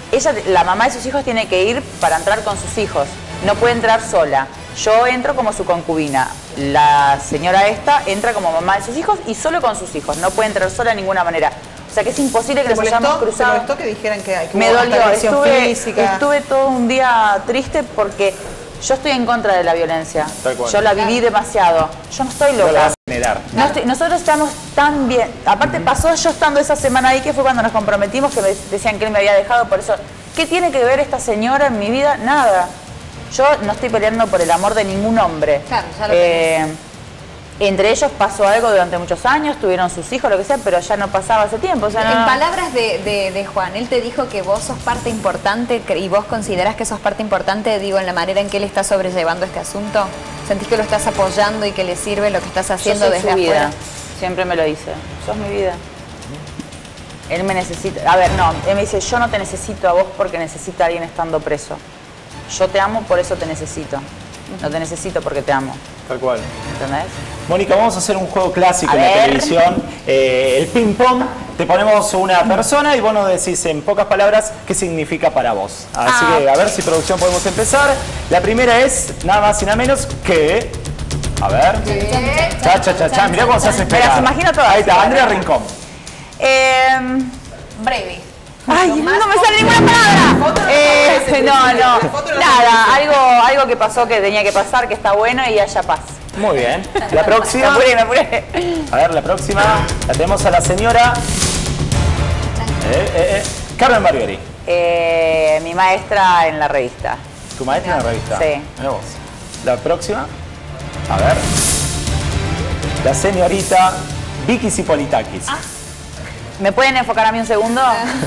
S5: ella, la mamá de sus hijos tiene que ir para entrar con sus hijos. No puede entrar sola. Yo entro como su concubina. La señora esta entra como mamá de sus hijos y solo con sus hijos. No puede entrar sola de ninguna manera. O sea que es imposible que
S3: ¿Te
S5: nos hayamos
S3: molestó?
S5: cruzado.
S3: ¿Te molestó que dijeran que hay que
S5: Me
S3: hubo
S5: dolió.
S3: hasta agresión
S5: Estuve,
S3: física?
S5: estuve todo un día triste porque yo estoy en contra de la violencia.
S2: Tal cual.
S5: Yo la viví demasiado. Yo no estoy
S2: No la
S5: loca.
S2: vas a generar.
S5: No estoy- nosotros estamos tan bien. Aparte pasó yo estando esa semana ahí, que fue cuando nos comprometimos, que me decían que él me había dejado por eso. ¿Qué tiene que ver esta señora en mi vida? Nada. Yo no estoy peleando por el amor de ningún hombre.
S7: Claro, ya lo
S5: Eh, entre ellos pasó algo durante muchos años, tuvieron sus hijos, lo que sea, pero ya no pasaba hace tiempo. O sea,
S7: En
S5: no-
S7: palabras de, de- de Juan, él te dijo que vos sos parte importante que- y vos considerás que sos parte importante, digo, en la manera en que él está sobrellevando este asunto. ¿Sentís que lo estás apoyando y que le sirve lo que estás haciendo
S5: Yo soy
S7: desde
S5: su vida.
S7: afuera?
S5: Siempre me lo dice. Sos mi vida. Él me necesita. A ver, no, él me dice, yo no te necesito a vos porque necesita a alguien estando preso. Yo te amo, por eso te necesito. No te necesito porque te amo.
S2: Tal cual.
S5: ¿Entendés?
S2: Mónica, vamos a hacer un juego clásico
S5: A
S2: en la
S5: ver.
S2: televisión. Eh, el ping pong. Te ponemos una persona y vos nos decís en pocas palabras qué significa para vos. Así
S5: Ah.
S2: que a ver si producción podemos empezar. La primera es nada más y nada menos que... A ver. Cha, cha, cha, cha. Mirá cómo se hace
S5: Me
S2: esperar.
S5: las imagino todas.
S2: Ahí está, Andrea Rincón.
S5: Eh,
S7: Breve.
S5: Ay, no me sale ninguna palabra. Eh, no, no. Nada, algo, algo que pasó que tenía que pasar, que está bueno y haya paz.
S2: Muy bien. La próxima.
S5: Me apuré, me apuré.
S2: A ver, la próxima. La tenemos a la señora... Eh, eh, eh. Carmen Barbieri.
S5: Eh, mi maestra en la revista.
S2: ¿Tu maestra en la revista?
S5: Sí.
S2: Mirá vos. La próxima. A ver. La señorita Vicky Zipolitakis.
S5: ¿Me pueden enfocar a mí un segundo?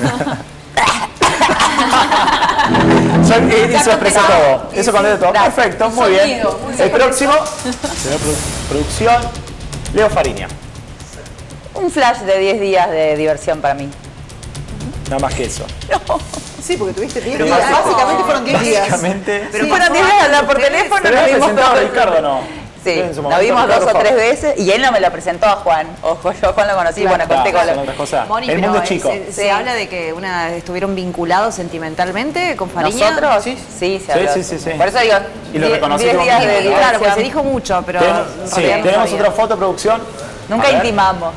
S2: Ya, eh, Eso expresa todo. Eso contesta todo.
S5: Gracias.
S2: Perfecto, muy bien.
S5: Sonido, muy
S2: El próximo. Señor produ- producción. Leo Fariña.
S5: Un flash de diez días de diversión para mí.
S2: Nada más que eso.
S3: Sí, porque tuviste diez
S2: Pero
S3: días.
S2: básico-
S3: Básicamente fueron diez días.
S2: Básicamente.
S5: Pero fueron diez días de hablar por teléfono,
S2: ¿Te
S5: nos
S2: había
S5: vimos
S2: presentado
S5: dos.
S2: a Ricardo o no?
S5: Sí,
S2: En su
S5: nos
S2: momento,
S5: vimos
S2: Ricardo
S5: dos o
S2: Fabio.
S5: tres veces y él no me lo presentó a Juan. Ojo, yo a Juan lo conocí, bueno, conté con
S2: son
S5: lo...
S2: otras cosas.
S10: Moni,
S2: El
S10: pero
S2: mundo
S10: eh,
S2: chico.
S10: Se, se
S5: Sí.
S10: habla de que una vez estuvieron vinculados sentimentalmente con Fariña.
S5: ¿Nosotros?
S10: Sí.
S5: Sí, se
S2: Sí,
S5: habló.
S2: sí, sí, sí.
S5: Por eso digo,
S2: Y lo
S5: die-
S2: reconocí
S5: diez
S2: como
S5: días
S2: mío,
S5: de
S2: ¿no?
S5: diversión.
S10: Claro, porque se dijo mucho, pero
S2: Tenemos,
S10: en
S2: sí,
S10: realidad no
S2: tenemos
S10: sabía.
S2: otra foto, producción.
S5: Nunca
S2: A ver.
S5: intimamos.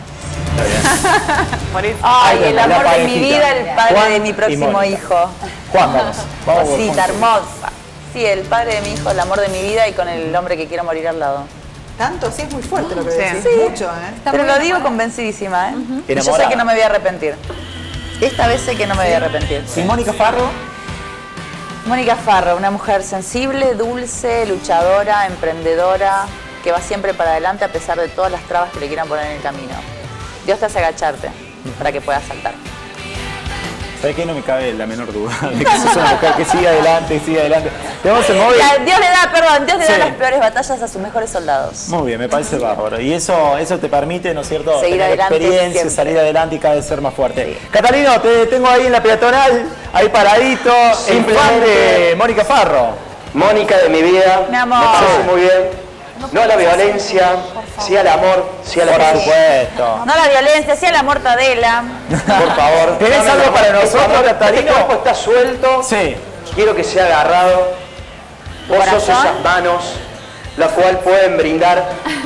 S2: Ahí
S5: Ay,
S2: está,
S5: el
S2: la
S5: amor de mi
S2: parejita.
S5: vida, el padre
S2: Juan
S5: de mi
S2: y
S5: próximo
S2: Mónica.
S5: hijo.
S2: Juan, vamos. Vamos por
S5: Cosita
S2: Juan.
S5: hermosa. Sí, el padre de mi hijo, el amor de mi vida y con el hombre que quiero morir al lado.
S3: Tanto, sí es muy fuerte lo que
S10: Sí.
S3: decís.
S5: Sí.
S3: Mucho, ¿eh?
S5: Pero lo digo convencidísima, ¿eh? Y yo sé
S2: Enamorada.
S5: que no me voy a arrepentir. Esta vez sé que no me voy a arrepentir.
S2: ¿Y Mónica Farro?
S5: Mónica Farro, una mujer sensible, dulce, luchadora, emprendedora, que va siempre para adelante a pesar de todas las trabas que le quieran poner en el camino. Dios te hace agacharte para que puedas saltar.
S2: ¿Sabes qué? No me cabe la menor duda de que sos una mujer que sigue adelante, sigue adelante. Tenemos el móvil.
S5: Ya, Dios le da, perdón, Dios le da
S2: Sí.
S5: las peores batallas a sus mejores soldados.
S2: Muy bien, me parece bárbaro. Y eso, eso te permite, ¿no es cierto?,
S5: Seguir
S2: tener
S5: adelante
S2: experiencia,
S5: siempre.
S2: salir adelante y cada vez ser más fuerte. Catalino, te tengo ahí en la peatonal, ahí paradito, el fan
S11: Simplemente-
S2: de Mónica Farro.
S11: Mónica de mi vida,
S5: Mi amor.
S11: me parece muy bien. No a la violencia, sí al amor, sí a la
S2: Por
S11: paz.
S2: supuesto.
S5: No la violencia, sí a la mortadela.
S11: Por favor.
S2: ¿Tenés
S11: dame
S2: algo
S11: la
S2: para
S11: mano.
S2: nosotros,
S11: Este
S2: Catalino?
S11: cuerpo está suelto.
S2: Sí.
S11: Quiero que sea agarrado. Vos sos
S5: Corazón.
S11: esas manos, la cual pueden brindar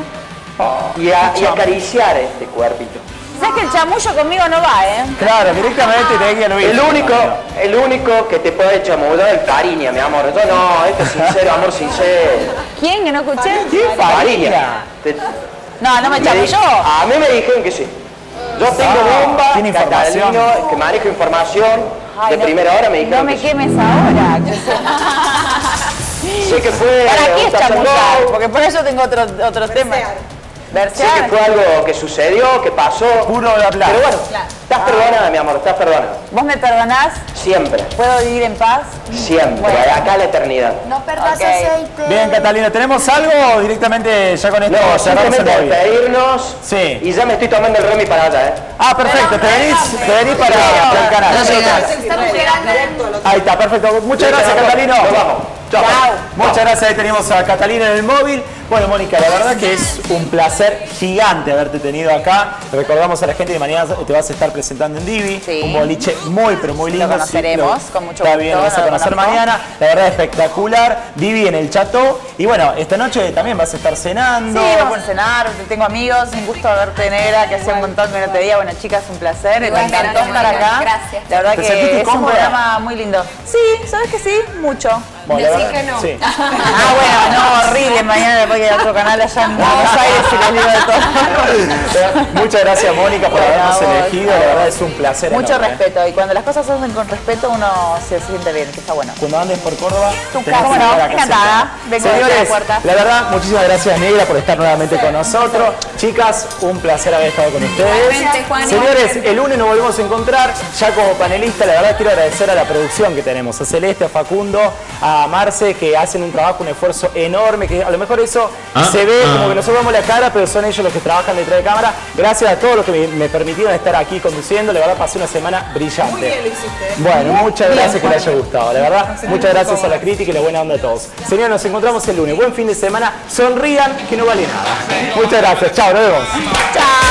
S11: y, a- y acariciar este cuerpito.
S5: ¿Sabes que el chamullo conmigo no va, eh?
S2: Claro, directamente te que lo
S11: El único, el único que te puede chamullar es Fariña, mi amor. Yo no, esto es sincero, amor sincero.
S5: ¿Quién que no escuché?
S11: Fariña. Te-
S5: No, no me
S11: me
S5: chamulló.
S11: di- A mí me dijeron que sí. Yo tengo
S2: Ah,
S11: bomba,
S2: tiene información.
S11: Catalino, que manejo información
S5: Ay,
S11: de
S5: no-
S11: primera hora, me
S5: No
S11: dijeron
S5: me
S11: que sí.
S5: quemes ahora. que
S11: Sé que fue
S5: ¿Para qué
S11: un
S5: es
S11: touch and
S5: chamullar?
S11: go,
S5: Porque por eso tengo otros otros temas.
S11: sé
S5: Versear.
S11: que fue algo que sucedió, que pasó.
S2: Puro de hablar.
S11: Pero bueno, estás perdonada, mi amor, estás perdonada.
S5: ¿Vos me perdonás?
S11: Siempre,
S5: ¿Puedo vivir en paz?
S11: siempre,
S5: Bueno.
S11: de acá a la eternidad.
S7: No perdás
S5: Ok.
S7: aceite.
S2: Bien, Catalina, ¿tenemos algo o directamente ya con esto
S11: No,
S2: cerramos el
S11: simplemente
S2: móvil?
S11: despedirnos
S2: Sí.
S11: y ya me estoy tomando el Remy para allá, ¿eh?
S2: Ah, perfecto, te venís, te venís para, para el canal.
S3: Estamos llegando directo al otro.
S2: Ahí está, perfecto. Muchas gracias,
S11: Nos
S2: Catalino.
S11: vamos.
S2: Chao. Muchas gracias, ahí tenemos a Catalina en el móvil. Bueno, Mónica, la verdad que es un placer gigante haberte tenido acá. Recordamos a la gente que mañana te vas a estar presentando en Divi.
S5: Sí.
S2: Un boliche muy, pero muy lindo.
S5: Lo conoceremos,
S2: Sí,
S5: con mucho
S2: Está
S5: gusto.
S2: bien, lo vas a
S5: lo
S2: conocer
S5: conozco.
S2: mañana. La verdad, espectacular. Divi en el Chateau. Y bueno, esta noche también vas a estar cenando.
S5: Sí, vamos a cenar, tengo amigos, un gusto verte, Negra, que hacía un montón que no te veía. Bueno, chicas, un placer, me
S7: Igual,
S5: encantó
S7: Carolina,
S5: estar acá.
S7: gracias.
S5: La verdad
S2: ¿Te sentiste
S5: que es un
S2: cómoda?
S5: programa muy lindo. Sí, ¿sabes que sí? Mucho.
S2: Bueno, la
S7: Decís
S2: verdad-
S7: que no.
S2: sí.
S5: Ah, bueno, no, horrible. Mañana después que ir a otro canal allá en Buenos Aires y les digo de todo.
S2: Muchas gracias, Mónica, por
S5: Bueno,
S2: habernos
S5: a vos,
S2: elegido. La verdad es un placer.
S5: Mucho
S2: enorme, ¿eh?
S5: respeto. Y cuando las cosas se hacen con respeto, uno se siente bien, que está bueno.
S2: Cuando andes por Córdoba,
S5: Tu
S2: tenés
S5: casa,
S2: que llegar a la
S5: encantada.
S2: caseta.
S5: Vengo desde
S2: Señores,
S5: la puerta.
S2: la verdad, muchísimas gracias, Negra, por estar nuevamente con nosotros. Chicas, un placer haber estado con ustedes.
S7: Igualmente, Juan,
S2: Señores,
S7: igualmente.
S2: el lunes nos volvemos a encontrar ya como panelista. La verdad quiero agradecer a la producción que tenemos, a Celeste, a Facundo, a Marce, que hacen un trabajo, un esfuerzo enorme, que a lo mejor eso
S1: Ah,
S2: se ve
S1: ah.
S2: como que nosotros vemos la cara, pero son ellos los que trabajan detrás de cámara. Gracias a todos los que me, me permitieron estar aquí conduciendo. La verdad pasé una semana brillante.
S3: Muy bien lo hiciste.
S2: Bueno, muchas
S3: Bien,
S2: gracias que les haya
S3: Juan.
S2: gustado, la verdad.
S3: Nos
S2: Muchas gracias a la crítica y la buena onda de todos. Señores, nos encontramos el lunes. Buen fin de semana. Sonrían, que no vale nada. Muchas gracias. Chao, nos vemos.
S5: Chao.